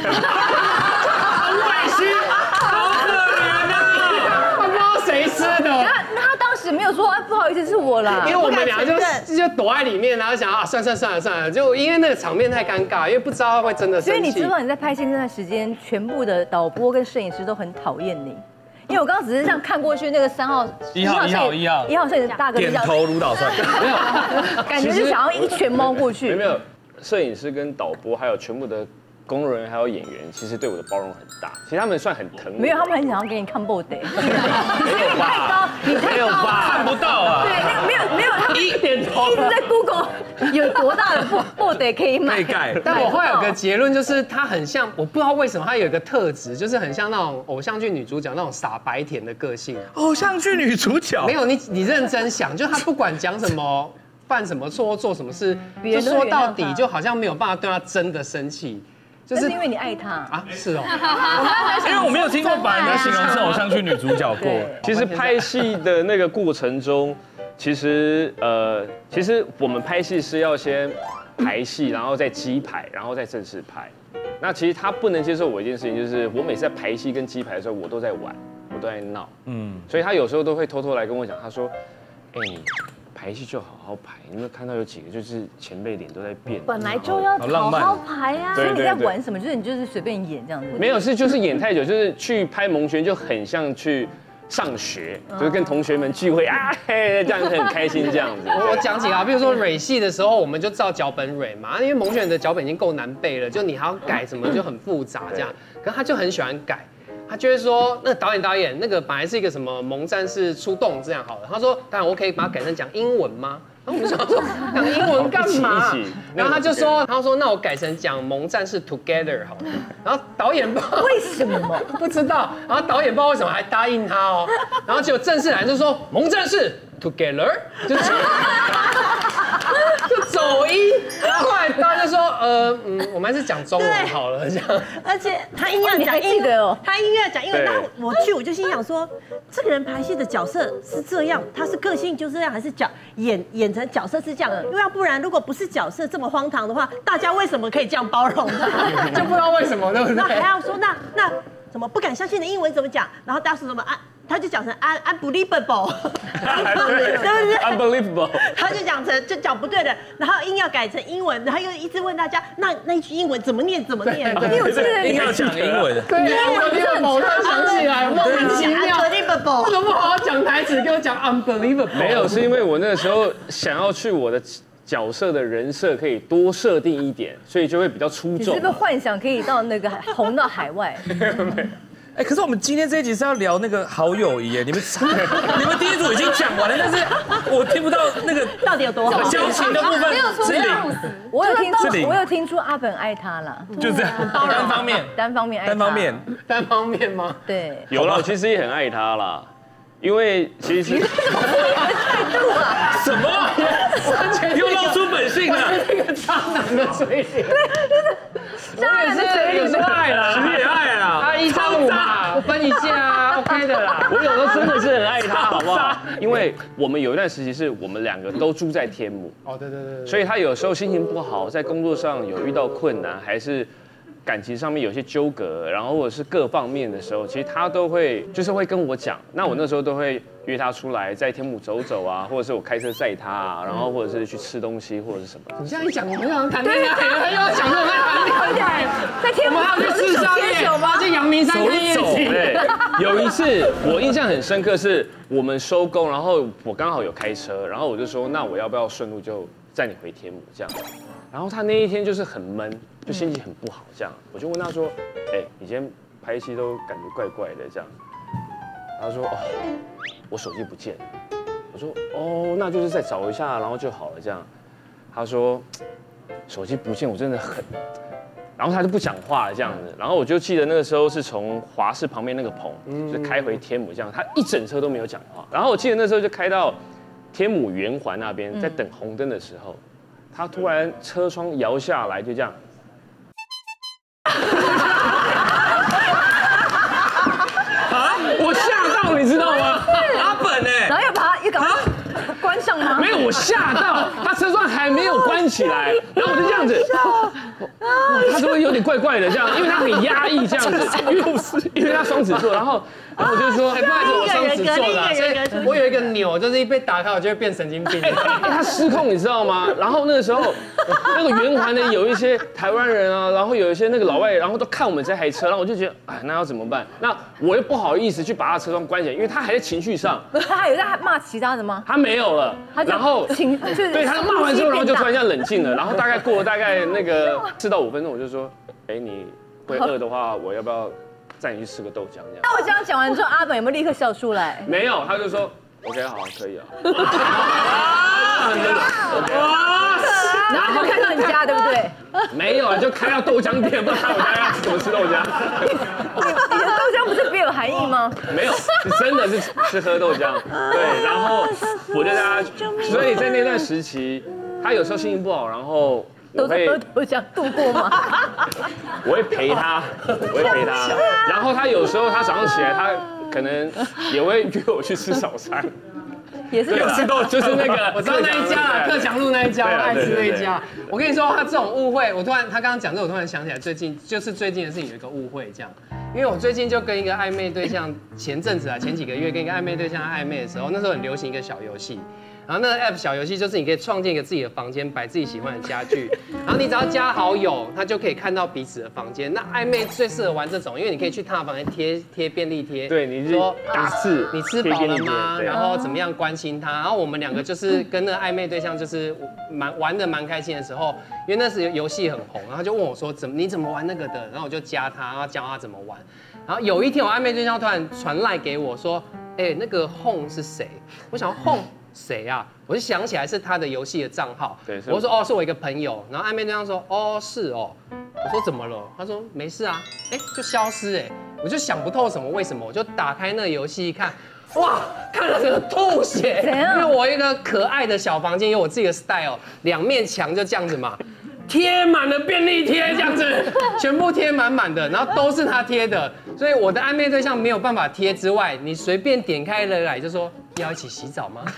没有说不好意思是我啦， 因为我们俩就躲在里面，然后想啊算了，就因为那个场面太尴尬，因为不知道他会真的生气。 所以你知道你在拍戏那段时间，全部的导播跟摄影师都很讨厌你，因为我刚刚只是这样看过去，那个1号摄影师大哥点头如捣蒜， 没有， 感觉就想要一拳猫过去。 没有，摄影师跟导播还有全部的工作人员还有演员，其实对我的包容很大。其实他们算很疼我。 没有，他们很想要给你看 body。 没有吧？ 你太高， 看不到啊。 对，那个没有，他们一点头一直在 Google 有多大的 body 可以买。 但我后来有个结论，就是他很像，我不知道为什么他有一个特质，就是很像那种偶像剧女主角那种傻白甜的个性。 偶像剧女主角？ 没有，你认真想，就他不管讲什么。犯什么错或做什么事，就说到底就好像没有办法对他真的生气， 就是因为你爱他啊，是哦， 因为我没有听过把人家形容是偶像剧女主角过。 其实拍戏的那个过程中，其实我们拍戏是要先排戏，然后再机排，然后再正式拍。那其实他不能接受我一件事情，就是我每次在排戏跟机排的时候，我都在玩，我都在闹，所以他有时候都会偷偷来跟我讲，他说，哎，你排戏就好好排，你有没有看到有几个就是前辈脸都在变？ 本来就要好好排啊。所以你在玩什么？就是你就是随便演这样子。 没有，就是演太久，就是去拍蒙圈就很像去上学，就是跟同学们聚会啊，这样很开心这样子。 我讲几个，比如说蕊戏的时候，我们就照脚本蕊嘛，因为蒙圈的脚本已经够难背了，就你还要改什么就很复杂这样。可是他就很喜欢改。他就会说，那导演，那个本来是一个什么萌战士出动这样好了。他说，当然我可以把它改成讲英文吗？然后我们想说，讲英文干嘛？然后他就说，那我改成讲萌战士 together 好了。然后导演不知道为什么不知道，然后导演不知道为什么还答应他哦。然后结果正式来就说萌战士 together 就走音，然后后来大家就说，我们还是讲中文好了，这样。 而且他硬要讲英文，他硬要讲英文，那我就心想说，这个人排戏的角色是这样，他是个性就这样，还是演成角色是这样？因为要不然如果不是角色这么荒唐的话，大家为什么可以这样包容他？ 就不知道为什么，对不对？ 那还要说那什么不敢相信的英文怎么讲？然后大家说什么他就讲成 unbelievable， 对不对 ？unbelievable， 他就讲不对的，然后硬要改成英文，然后又一直问大家，那一句英文怎么念？ 你有记得硬要讲英文， 对，unbelievable， 突然想起来，莫名其妙 ，unbelievable， 为什么不好好讲台词，给我讲 unbelievable？ 没有，是因为我那个时候想要去我的角色的人设可以多设定一点，所以就会比较出众。 你是不是幻想可以到那个红到海外？ 哎，可是我们今天这一集是要聊那个好友谊耶，你们第一组已经讲完了，但是我听不到那个到底有多好。 交情的部分是零， 我有听出阿本爱他了， 就这样，单方面爱他， 单方面吗？ 对， 有了，其实也很爱他啦。因为其实态度啊， 什么又露出本性了？ 那个渣男的嘴脸， 渣男的嘴脸也是爱啦， 其实也爱啊， 他1到5嘛，我分一下啊 ，OK 的啦。 我有时候真的是很爱他，好不好？因为我们有一段时期是我们2个都住在天母， 哦，对， 所以他有时候心情不好，在工作上有遇到困难，还是感情上面有些纠葛，然后或者是各方面的时候，其实他都会会跟我讲。那我那时候都会约他出来在天母走走啊，或者是我开车载他啊，然后或者是去吃东西或者是什么。 你这样一讲，我们想谈恋爱，他又要讲我们谈恋爱， 在天母还要去吃宵夜吗？去阳明山看夜景。 对，有一次我印象很深刻，是我们收工，然后我刚好有开车，然后我就说，那我要不要顺路就载你回天母这样？然后他那一天就是很闷，就心情很不好这样，我就问他说，哎，你今天拍戏都感觉怪怪的这样。他说，哦，我手机不见了。我说，哦，那就是再找一下，然后就好了这样。他说，手机不见，我真的很。然后他就不讲话了这样子。然后我就记得那个时候是从华视旁边那个棚，就开回天母这样，他一整车都没有讲话。然后我记得那时候就开到天母圆环那边，在等红灯的时候。他突然车窗摇下来，就这样，我吓到，你知道吗？ 阿本哎， 然后要把它赶快关上吗？ 没有，我吓到，他车窗还没有关起来，然后我就这样子，他怎么有点怪怪的这样，因为他很压抑这样子，因为他双子座，然后我就说， 不好意思，我双子座的，所以我有一个钮，就是一被打开，我就会变神经病。 他失控，你知道吗？然后那个时候，那个圆环呢有一些台湾人啊，然后有一些那个老外，然后都看我们这台车，然后我就觉得，哎，那要怎么办？那我又不好意思去把他车窗关起来，因为他还在情绪上。 他还有在骂其他的吗？ 他没有了，然后对他骂完之后，然后就突然间冷静了，然后大概过了大概那个4到5分钟，我就说，哎，你会饿的话，我要不要载你去吃个豆浆这样？ 那我这样讲完之后，阿本有没有立刻笑出来？ 没有，他就说 OK 好，可以啊。 然后就看到你家，对不对？ 没有啊，就开到豆浆店，不然我家要怎么吃豆浆？ 你的豆浆不是别有含义吗？ 没有，真的是喝豆浆。对，然后我就在他，所以在那段时期，他有时候心情不好，然后都在喝豆浆度过吗？ 我会陪他，然后他有时候他早上起来，他可能也会约我去吃早餐。 也是有吃豆，就是那个我知道那一家啦，克强路那一家，我爱吃那一家。我跟你说，他这种误会，他刚刚讲这，我突然想起来，最近的事情有一个误会这样，因为我最近就跟一个暧昧对象，前几个月跟一个暧昧对象暧昧的时候，那时候很流行一个小游戏。然后那个 app 小游戏就是你可以创建一个自己的房间，摆自己喜欢的家具，然后你只要加好友，他就可以看到彼此的房间。那暧昧最适合玩这种，因为你可以去他的房间贴便利贴， 对，你说你吃饱了吗？然后怎么样关心他？然后我们2个就是跟那个暧昧对象就是玩得蛮开心的时候，因为那时游戏很红，然后就问我说你怎么玩那个的？然后我就加他，然后教他怎么玩。然后有一天我暧昧对象突然传赖给我说，哎，那个 Home 是谁？我想 Home。谁啊？我就想起来是他的游戏的账号。对，我说哦，是我一个朋友。然后暧昧对象说哦，是哦。我说怎么了？他说没事啊。哎，就消失哎，我就想不透什么为什么，我就打开那个游戏一看，哇，看了整个吐血。因为我一个可爱的小房间有我自己的 style， 2面墙就这样子嘛。贴满了便利贴这样子，全部贴满满的，然后都是他贴的，所以我的暧昧对象没有办法贴之外，你随便点开了来就说要一起洗澡吗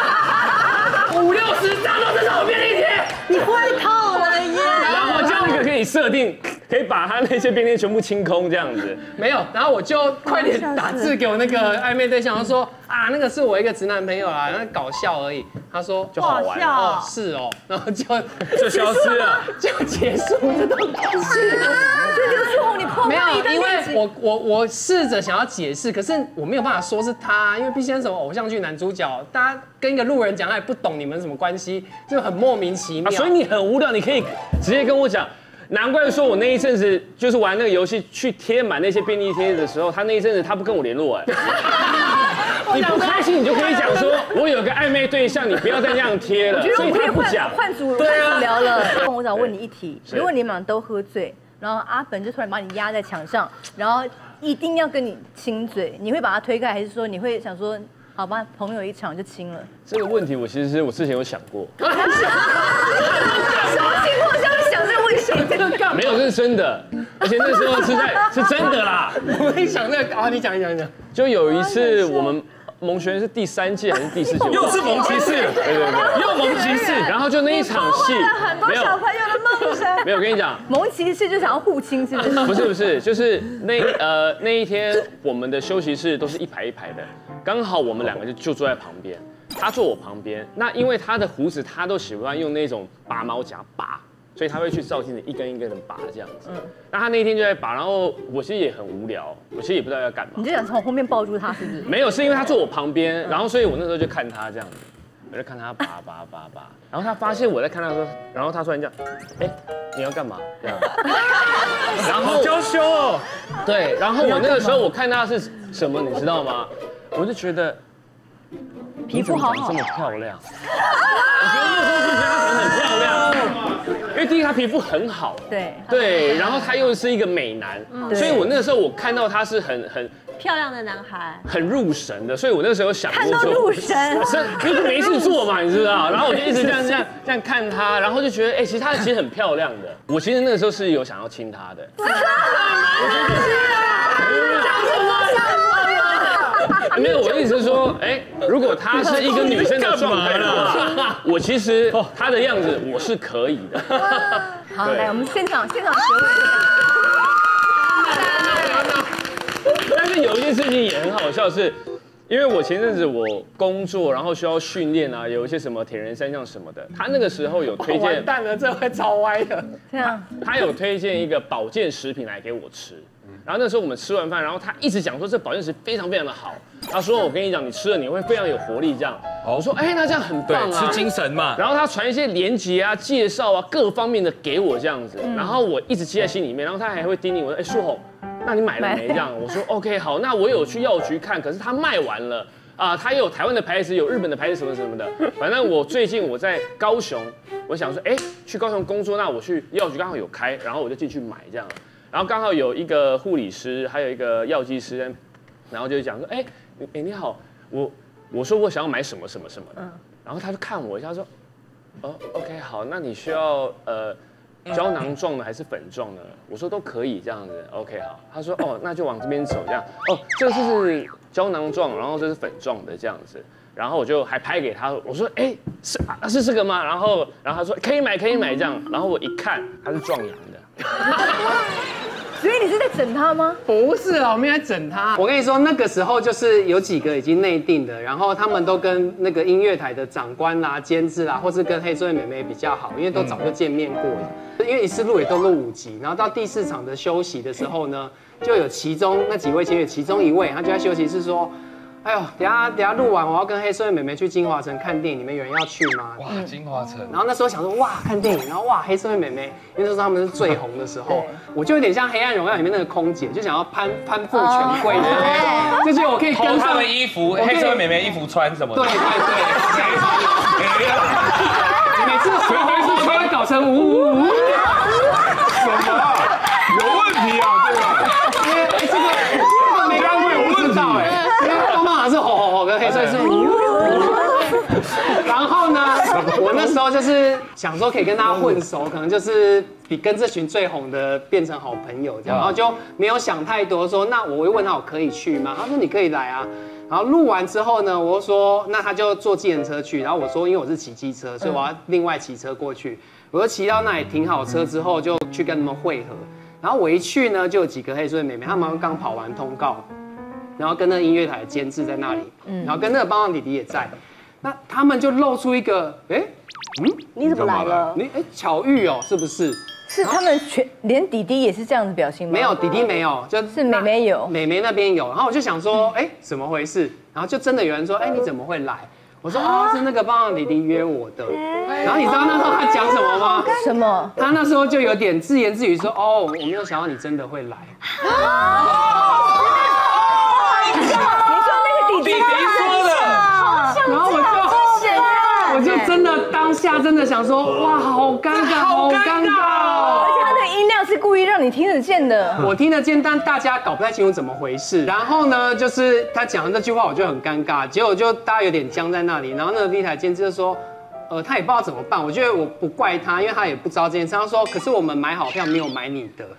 ？50-60张都是这种便利贴， 你坏透了耶！ 然后这样可以设定，可以把他那些便利贴全部清空这样子。 没有，然后我就快点打字给我那个暧昧对象，他说啊，那个是我一个直男朋友啦，那搞笑而已。他说就好玩哦，是哦，然后就消失了， 就结束这段关系。 这就是你破没有，因为我试着想要解释，可是我没有办法说是他，因为毕竟什么偶像剧男主角，大家跟一个路人讲，他也不懂你们什么关系，就很莫名其妙。 所以你很无聊，你可以直接跟我讲。 难怪说我那一阵子就是玩那个游戏去贴满那些便利贴的时候，他那一阵子他不跟我联络哎。你不开心，你就可以讲说，我有个暧昧对象，你不要再这样贴了。所以他不讲， 换组聊了。我想问你一题：如果你们俩都喝醉，然后阿本就突然把你压在墙上，然后一定要跟你亲嘴，你会把他推开，还是说你会想说，好吧，朋友一场就亲了？ 这个问题我之前有想过。 什么情况下会想这个问题？这个干嘛？ 没有，这是真的，而且那时候是真的啦。 我一想这个啊，你讲。 就有一次我们。蒙学是第3届还是第4届？ 又是蒙骑士， 对， 又蒙骑士。 然后就那一场戏， 很多小朋友的梦想。 没有，我跟你讲， 蒙骑士就想要互亲，是不是？ 不是，就是那一天我们的休息室都是一排一排的，刚好我们2个就坐在旁边，他坐我旁边。那因为他的胡子他都喜欢用那种拔毛夹拔。所以他会去照镜子一根一根的拔这样子。那他那天就在拔，然后我其实也很无聊，我其实也不知道要干嘛。 你就想从后面抱住他，是不是？ 没有，是因为他坐我旁边，然后所以我那时候就看他这样子，我就看他拔，然后他发现我在看他的时候，然后他突然这样，哎，你要干嘛？这样。然后娇羞哦。 对，然后我那个时候我看他是什么，你知道吗？我就觉得皮肤好好， 这么漂亮。我觉得那时候是觉得她长得很漂亮。因为第一，他皮肤很好，对，然后他又是一个美男，所以我那个时候我看到他是很漂亮的男孩， 很入神的，所以我那个时候有想过说，看到入神， 因为没事做嘛，你知道，然后我就一直这样看他，然后就觉得，其实他其实很漂亮的，我其实那个时候是有想要亲他的。没有，我的意思是说，如果她是一个女生的状态的话，我其实她的样子我是可以的。 好，来我们现场结尾。 但是有一件事情也很好笑，是因为我前阵子我工作，然后需要训练啊，有一些什么铁人三项什么的，他那个时候有推荐， 完蛋了，这会超歪的。 这样， 他有推荐一个保健食品来给我吃。然后那时候我们吃完饭，然后他一直讲说这保健食非常非常的好。他说我跟你讲，你吃了你会非常有活力这样。我说那这样很棒啊， 吃精神嘛。 然后他传一些连结啊、介绍啊各方面的给我这样子，然后我一直记在心里面。然后他还会叮咛我说，舒红，那你买了没这样？我说 OK 好，那我有去药局看，可是他卖完了。他有台湾的牌子，有日本的牌子，什么什么的。反正我最近我在高雄，我想说，去高雄工作，那我去药局刚好有开，然后我就进去买这样。然后刚好有一个护理师，还有一个药剂师，然后就讲说，你好，我说我想要买什么什么什么的，然后他就看我一下说，OK 好，那你需要胶囊状的还是粉状的？我说都可以这样子 ，OK 好。他说那就往这边走这样，这是胶囊状，然后这是粉状的这样子。然后我就还拍给他，我说是这个吗？然后他说可以买这样，然后我一看他是壮阳的。 所以你是在整他吗？ 不是啊，我没有在整他。我跟你说，那个时候就是有几个已经内定的，然后他们都跟那个音乐台的长官啦、监制啦，或是跟黑社会妹妹比较好，因为都早就见面过了。因为一次录也都录5集，然后到第4场的休息的时候呢，就有其中那几位签约，其中一位他就在休息室说。哎呦，等下录完，我要跟黑社会妹妹去金华城看电影，你们有人要去吗？ 哇，金华城。 然后那时候想说，哇，看电影，然后哇，黑社会妹妹，因为那时候他们是最红的时候，我就有点像《黑暗荣耀》里面那个空姐，就想要攀附权贵，就觉得我可以跟上他们衣服，黑社会妹妹衣服穿什么的。 对。每次谁回事都会搞成555。 什么？有问题啊，这个。因为这个没干过，有问题。 因为东方好像是吼跟黑社会是然后呢，我那时候就是想说可以跟他混熟，可能就是比跟这群最红的变成好朋友这样，然后就没有想太多，说那我会问他我可以去吗？他说你可以来啊。然后录完之后呢，我就说那他就坐计程车去，然后我说因为我是骑机车，所以我要另外骑车过去。我就骑到那里停好车之后，就去跟他们会合。然后我一去呢，就有几个黑社会妹妹，他们刚跑完通告。然后跟那个音乐台的监制在那里，然后跟那个帮忙弟弟也在，那他们就露出一个， 你怎么来了？ 巧遇哦，是不是？ 是他们连弟弟也是这样子表情吗？ 没有，弟弟没有， 就是妹妹有， 妹妹那边有。然后我就想说，怎么回事？然后就真的有人说，你怎么会来？ 我说哦，是那个棒棒弟弟约我的。然后你知道那时候他讲什么吗？ 什么？ 他那时候就有点自言自语说，哦，我没有想到你真的会来。 你说那个弟弟说的， 然后我就真的当下真的想说，哇，好尴尬，好尴尬。 而且他的音量是故意让你听得见的。 我听得见，但大家搞不太清楚怎么回事。然后呢，就是他讲的这句话，我就很尴尬。结果就大家有点僵在那里。然后那个第一台监制就说，他也不知道怎么办。我觉得我不怪他，因为他也不知道这件事。他说，可是我们买好票，没有买你的。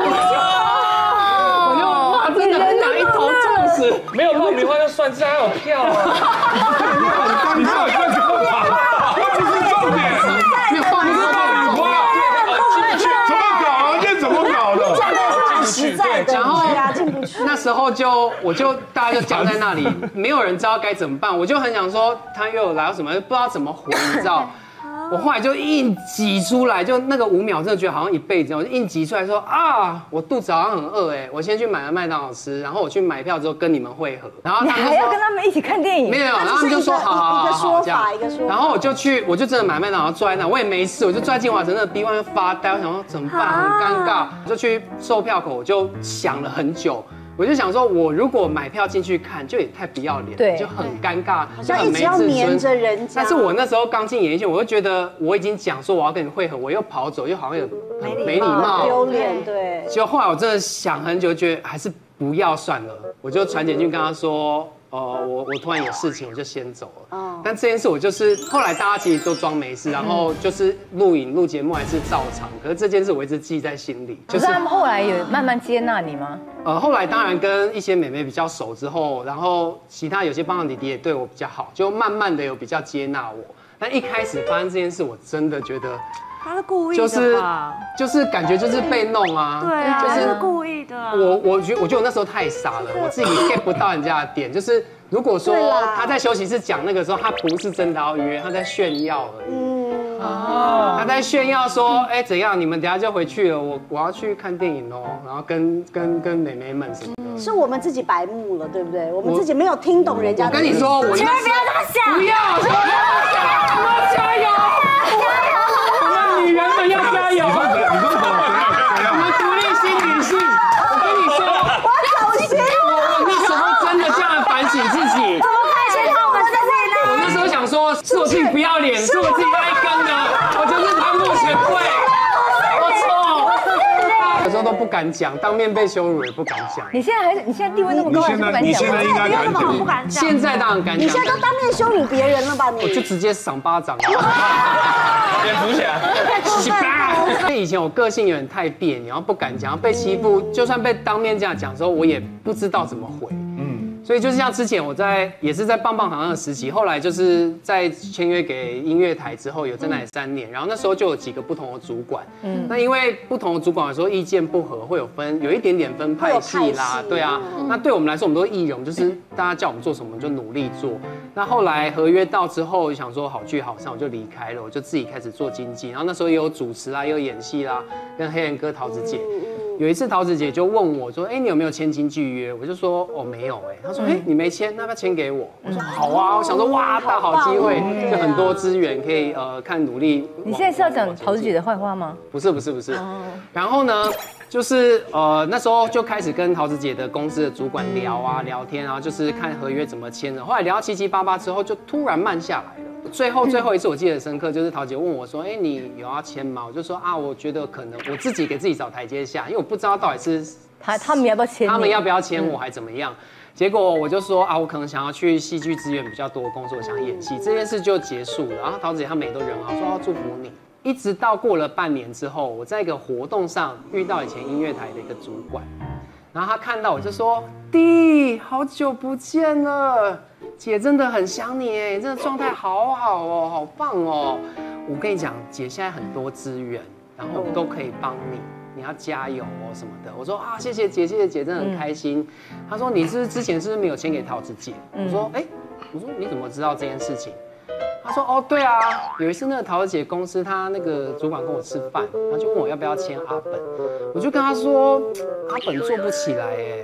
我就哇，真的很想一头撞死。 没有爆米花就算，这还有票啊！你到底在干嘛？这不是重点， 没有爆米花。 怎么搞啊？这怎么搞的？ 很实在的， 然后进不去。 那时候大家就僵在那里，没有人知道该怎么办。我就很想说，他约我来有什么，不知道怎么回，你知道？我后来就硬挤出来，就那个5秒，真的觉得好像一辈子。我就硬挤出来说啊，我肚子好像很饿哎，我先去买了麦当劳吃，然后我去买票之后跟你们会合。然后他们还要跟他们一起看电影？ 没有，然后他们就说好， 一个说法，一个说法。 然后我就真的买麦当劳坐在那，我也没事，我就坐在金华城那 B1 发呆，我想说怎么办，很尴尬，我就去售票口，我就想了很久。我就想说，我如果买票进去看，就也太不要脸， 对， 就很尴尬， 就很没自尊。黏着人家。 但是我那时候刚进演艺圈，我就觉得我已经讲说我要跟你会合，我又跑走，又好像有没礼貌、 丢脸，对。 就后来我真的想很久，觉得还是不要算了，我就传简讯跟他说。我突然有事情，我就先走了。但这件事我就是后来大家其实都装没事，然后就是录影录节目还是照常。可是这件事我一直记在心里。 就是他们后来有慢慢接纳你吗？ 后来当然跟一些美眉比较熟之后，然后其他有些棒棒弟弟也对我比较好，就慢慢的有比较接纳我。但一开始发生这件事，我真的觉得。 他是故意的吧？ 就是感觉就是被弄啊， 对啊， 就是故意的。 我觉得我那时候太傻了，我自己 get 不到人家的点。就是如果说他在休息室讲那个时候，他不是真的要约，他在炫耀而已。他在炫耀说，哎，怎样？你们等下就回去了，我要去看电影哦，然后跟美眉们什么的。 是我们自己白目了，对不对？我们自己没有听懂人家。 我跟你说，我千万不要这么想， 不要，加油！女人们要加油！我们独立新女性，我跟你说，我那时候真的这样反省自己。 怎么会？现在我们在这里呢？ 我那时候想说，是我自己不要脸，是我自己爱跟的，我就是贪慕权贵。我错。有时候都不敢讲，当面被羞辱也不敢讲。 你现在地位那么高，还是不敢讲？ 你现在应该敢讲， 不敢讲。 现在当然敢讲。 你现在都当面羞辱别人了吧？你我就直接赏巴掌了。 先扶起来。 因为以前我个性有点太别扭，然后不敢讲，被欺负，就算被当面这样讲的时候，我也不知道怎么回。所以就是像之前我也是在棒棒糖的时期，后来就是在签约给音乐台之后，有在那里3年，然后那时候就有几个不同的主管。那因为不同的主管有时候意见不合，会有一点点分派系啦，对啊。那对我们来说，我们都是艺人，就是大家叫我们做什么，我们就努力做。那后来合约到之后，想说好聚好散，我就离开了，我就自己开始做经纪。然后那时候也有主持啦，也有演戏啦，跟黑人哥桃子姐。有一次桃子姐就问我说：“哎，你有没有签经纪约？”我就说：“哦，没有。”哎，她说：“哎，你没签，那要不要签给我？”我说：“好啊。”我想说：“哇，大好机会，就很多资源可以看努力。” 你现在是要讲桃子姐的坏话吗？ 不是。然后呢，就是那时候就开始跟桃子姐的公司的主管聊天，然后就是看合约怎么签的。后来聊到7七8八之后，就突然慢下来了。最后一次我记得深刻，就是桃姐问我说：“哎，你有要签吗？”我就说：“啊，我觉得可能我自己给自己找台阶下，因为我不知道到底是他们要不要签， 他们要不要签我，还怎么样。”结果我就说：“啊，我可能想要去戏剧资源比较多的公司，我想演戏。”这件事就结束了。然后桃姐他们也都人好，说要祝福你。一直到过了半年之后，我在一个活动上遇到以前音乐台的一个主管，然后他看到我就说：“弟，好久不见了。”姐真的很想你哎，真的状态好好哦，好棒哦！我跟你讲，姐现在很多资源，然后都可以帮你，你要加油哦什么的。我说啊，谢谢姐，真的很开心。他说你之前是不是没有签给桃子姐？我说我说你怎么知道这件事情？他说哦对啊，有一次那个桃子姐公司，他那个主管跟我吃饭，然后就问我要不要签阿本，我就跟他说阿本做不起来哎。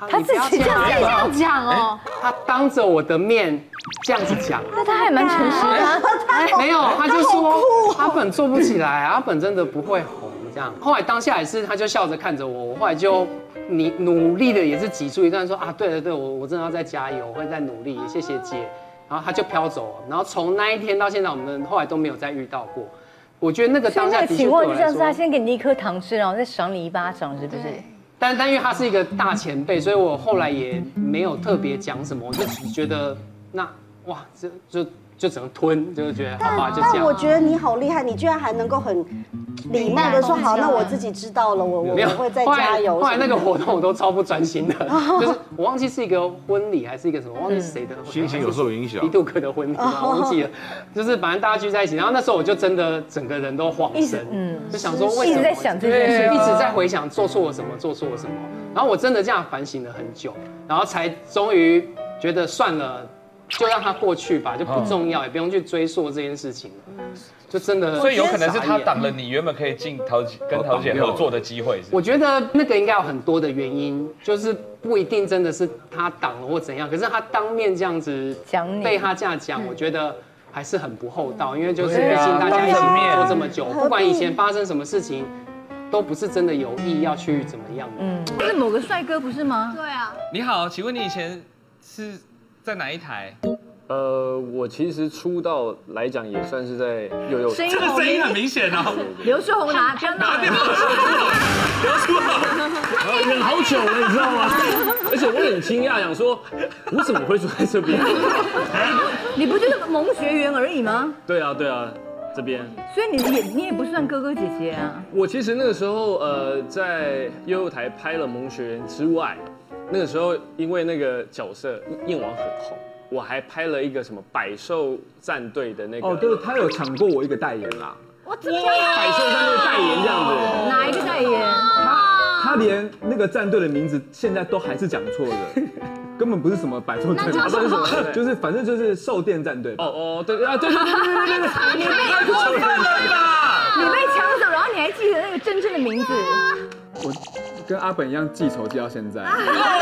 他自己这样讲哦， 他当着我的面这样子讲， 那他还蛮诚实的。 没有，他就说阿本做不起来，阿本真的不会红这样。后来当下也是，他就笑着看着我，我后来就努力的也是挤出一段说啊，对，我真的要再加油，我会再努力，谢谢姐。然后他就飘走了，然后从那一天到现在，我们后来都没有再遇到过。我觉得那个当下的确对我来说， 就像是他先给你一颗糖吃，然后再赏你一巴掌，是不是？ 但因为他是一个大前辈，所以我后来也没有特别讲什么，我就只觉得那哇，就只能吞，就觉得好吧，就这样。 但我觉得你好厉害，你居然还能够很礼貌的说好，那我自己知道了，我会再加油。 后来那个活动我都超不专心的，就是我忘记是一个婚礼还是一个什么，忘记是谁的， 心情有受影响。 李杜克的婚礼，我忘记了，就是反正大家聚在一起，然后那时候我就真的整个人都晃神，就想说为什么一直在想这件事， 一直在回想做错了什么，然后我真的这样反省了很久，然后才终于觉得算了。就让它过去吧，就不重要，也不用去追溯这件事情了。就真的， 所以有可能是他挡了你原本可以跟陶姐合作的机会。 我觉得那个应该有很多的原因，就是不一定真的是他挡了或怎样，可是他当面这样子被他这样讲，我觉得还是很不厚道，因为就是毕竟大家一起做这么久，不管以前发生什么事情，都不是真的有意要去怎么样的。 是某个帅哥不是吗？ 对啊。 你好，请问你以前是在哪一台？ 我其实出道来讲也算是在幼幼， 这个声音很明显哦。 刘书宏拿掉， 刘书宏， 忍好久了，你知道吗？而且我很惊讶，想说我怎么会坐在这边？ 你不就是萌学园而已吗？ 对啊，这边。所以你也不算哥哥姐姐啊。 我其实那个时候在幼幼台拍了萌学园之外，那个时候因为那个角色燕王很红。我还拍了一个什么百兽战队的那个对，他有抢过我一个代言啦。 我怎么样？ 百兽战队代言这样子。 哪一个代言？ 他连那个战队的名字现在都还是讲错的，根本不是什么百兽战队，就是反正就是兽电战队。 对啊，对。 你被过分了吧？你被抢走，然后你还记得那个真正的名字？ 我跟阿本一样记仇记到现在。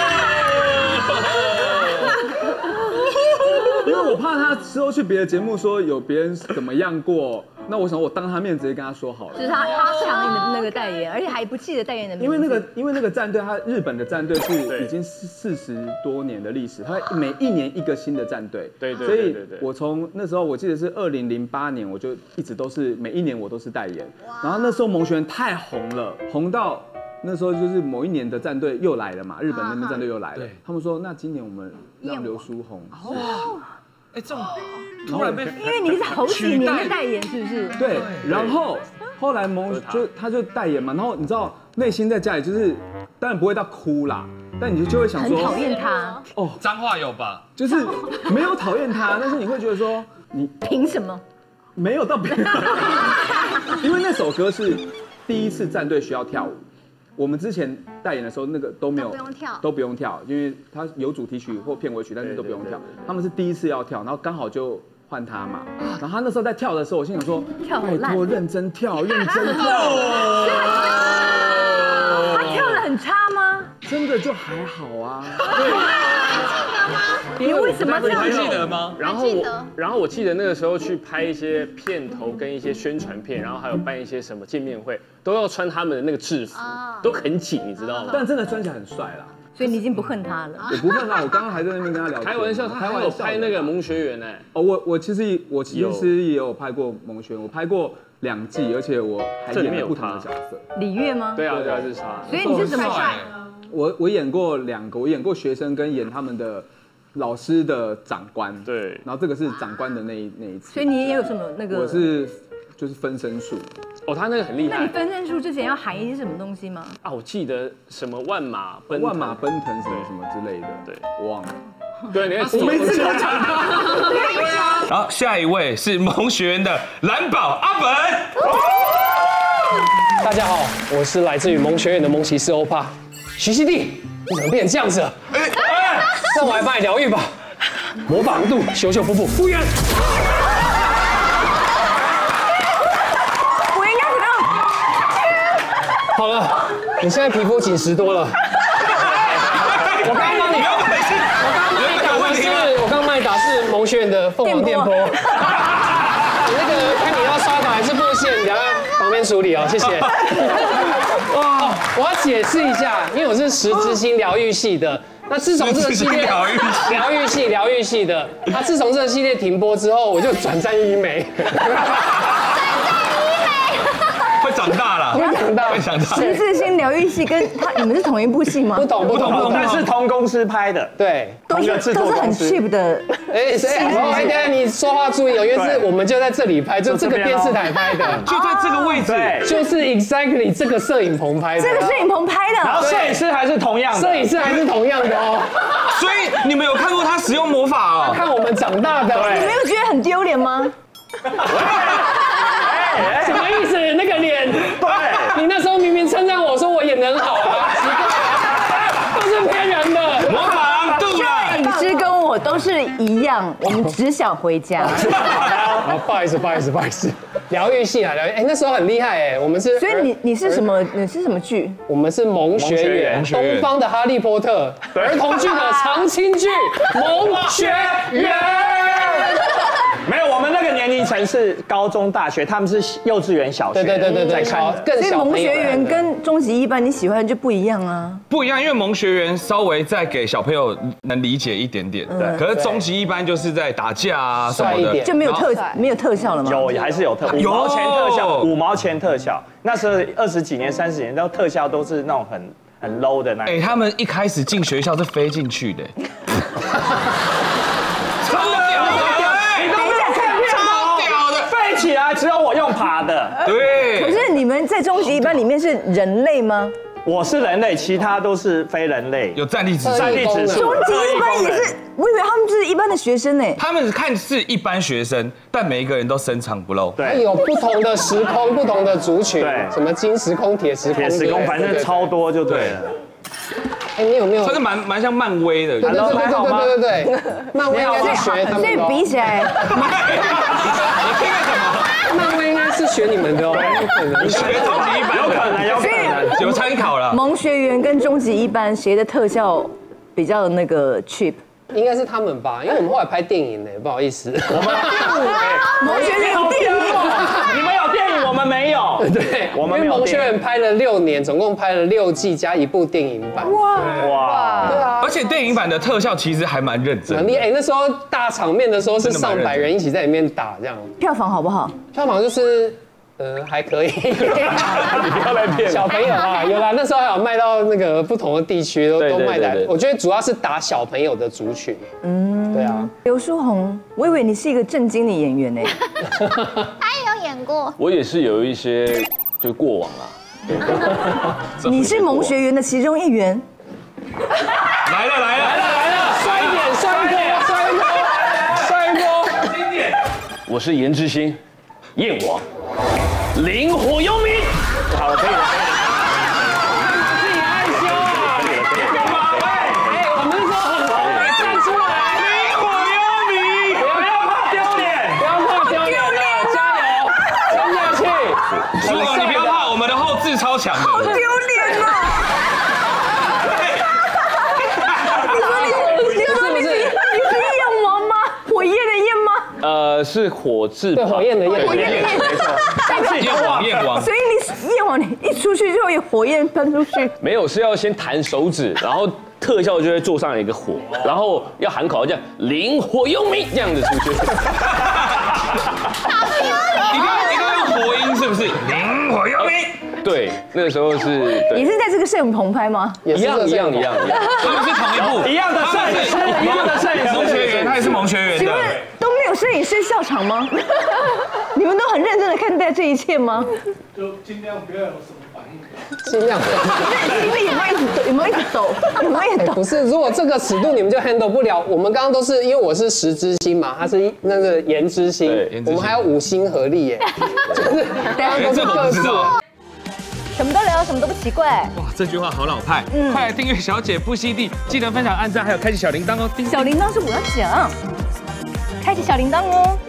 因为我怕他之后去别的节目说有别人怎么样过，那我想我当他面直接跟他说好了。 就是他抢你的那个代言，而且还不记得代言的名字。 因为那个战队，他日本的战队是已经40多年的历史，他每一年一个新的战队。 对。 所以我从那时候我记得是2008年，我就一直都是每一年我都是代言。然后那时候萌学园太红了，红到。那时候就是某一年的战队又来了嘛，日本那边战队又来了。他们说，那今年我们让刘书宏。 哇，这种突然被， 因为你是好几年的代言，是不是？ 对，然后后来他就代言嘛，然后你知道内心在家里就是当然不会到哭啦，但你就会想说很讨厌他。 脏话有吧？ 就是没有讨厌他，但是你会觉得说你凭什么？ 没有到别人，因为那首歌是第一次战队需要跳舞。我们之前代言的时候，那个都没有，都不用跳，因为他有主题曲或片尾曲，但是都不用跳。他们是第一次要跳，然后刚好就换他嘛。然后他那时候在跳的时候，我心想说，拜托认真跳，认真跳。 他跳得很差吗？ 真的就还好啊。 你为什么这样？ 还记得吗？ 然后我记得那个时候去拍一些片头跟一些宣传片，然后还有办一些什么见面会，都要穿他们的那个制服，都很紧，你知道吗？ 但真的穿起来很帅啦。 所以你已经不恨他了？ 我不恨他，我刚刚还在那边跟他聊天。 开玩笑，他还有拍那个萌学园呢。 我其实也有拍过萌学园，我拍过2季，而且我还演了不同的角色。 李月吗？ 对啊，是他。 所以你是什么？ 我演过2个，我演过学生跟演他们的老师的长官。 对， 然后这个是长官的那一次。 所以你也有什么那个？ 我是就是分身术。 他那个很厉害。 那你分身术之前要喊一些什么东西吗？ 我记得什么万马奔腾什么之类的。对，我忘了。 对，你我没资格讲他。然后下一位是萌学园的蓝宝阿本。 大家好，我是来自于萌学园的萌骑士欧帕。徐熙娣，你怎么变成这样子了？让我来帮你疗愈吧。魔法弧度，修修补补，复原。 我应该怎么样？ 好了，你现在皮肤紧实多了。 我刚帮你打是蒙学院的凤凰电波。你那个看你要刷打还是布线，你要旁边处理哦，谢谢。哇，我要解释一下，因为我是实之星疗愈系的。那自从这个系列疗愈系的，他自从这个系列停播之后，我就转战医美。 会长大了，会长大。 十字星疗愈系跟你们是同一部戏吗？ 不同， 但是同公司拍的， 对， 都是很 cheap 的。 哎，你说话注意哦，因为是我们就在这里拍，就这个电视台拍的， 就在这个位置， 就是 exactly 这个摄影棚拍的， 这个摄影棚拍的， 然后摄影师还是同样的， 哦。 所以你们有看过他使用魔法哦？ 看我们长大的， 你没有觉得很丢脸吗？ 什么意思？那个脸，对，你那时候明明称赞我说我演得很好啊，都是骗人的。 魔法郎度了， 摄影师跟我都是一样，我们只想回家。 好，不好意思，疗愈系啊，疗愈，哎，那时候很厉害哎，我们是。 所以你是什么？你是什么剧？ 我们是萌学园，东方的哈利波特，儿童剧的常青剧，萌学园。 没有，我们那个年龄层是高中、大学，他们是幼稚园、小学。 对，更小。 所以萌学园跟终极一班你喜欢就不一样啊。 不一样，因为萌学园稍微再给小朋友能理解一点点，对。可是终极一班就是在打架啊什么的， 就没有特效了吗？ 有，还是有5毛钱特效，5毛钱特效。那时候20几年、30年，然后特效都是那种很 low 的那。 哎，他们一开始进学校是飞进去的。 起来，只有我用爬的。 对。 可是你们在终极一班里面是人类吗？ 我是人类，其他都是非人类。 有战力指数。 终极一班也是，我以为他们就是一般的学生呢。 他们看似一般学生，但每一个人都深藏不露。 对。有不同的时空，不同的族群。对。什么金时空、铁时空， 反正超多就对了。 哎，你有没有？ 算是蛮像漫威的。 对，漫威应该是学他们。 所以比起来， 你听了什么？ 漫威应该是学你们的哦。 你学终极一班，有可能有参考了。 萌学园跟终极一班谁的特效比较那个 cheap？ 应该是他们吧，因为我们后来拍电影呢，不好意思。 萌学园有电影， 你们有电影，我们没有。 对，我们萌学园拍了6年，总共拍了6季加1部电影版。 哇，对啊。而且电影版的特效其实还蛮认真， 蛮厉害。那时候大场面的时候是上百人一起在里面打，这样。 票房好不好？ 票房就是还可以。你不要来骗小朋友啊，有啦，那时候还有卖到那个不同的地区都卖的。我觉得主要是打小朋友的族群。对啊。 刘书宏，我以为你是一个正经的演员呢。 他也有演过。 我也是有一些就过往啊。 你是萌学园的其中一员。 来了， 帅一波， 经典。 我是颜之星，燕王，灵火幽冥。 好了，可以了。 自己害羞啊！我们说很红，站出来！ 灵火幽冥， 不要怕丢脸， 了，加油，冲下去！ 苏总，你不要怕，我们的后置超强的。 好丢脸啊！你是燕王吗？火焰的焰吗？ 是火字对，火焰的焰， 没错，燕王。 所以你燕王，你一出去就会有火焰喷出去。 没有，是要先弹手指，然后特效就会做上一个火，然后要喊口号这样灵火幽冥这样子出去。 你刚用火音是不是？灵火幽冥。 对，那个时候是。 你是在这个摄影棚拍吗？ 一样。 他们是同一部， 一样的摄影师， 萌学园，他也是萌学园的。 请问都没有摄影师笑场吗？你们都很认真的看待这一切吗？ 就尽量不要有什么反应。 尽量。 心里有没有一直抖？ 不是，如果这个尺度你们就 handle 不了。我们刚刚都是因为我是10之星嘛，他是那个颜之星，我们还有5星合力耶，就是大家都是各自。 什么都聊，什么都不奇怪。 哇，这句话好老派。快来订阅小姐不吸地，记得分享、按赞，还有开启小铃铛哦。 小铃铛是我要讲，开启小铃铛哦。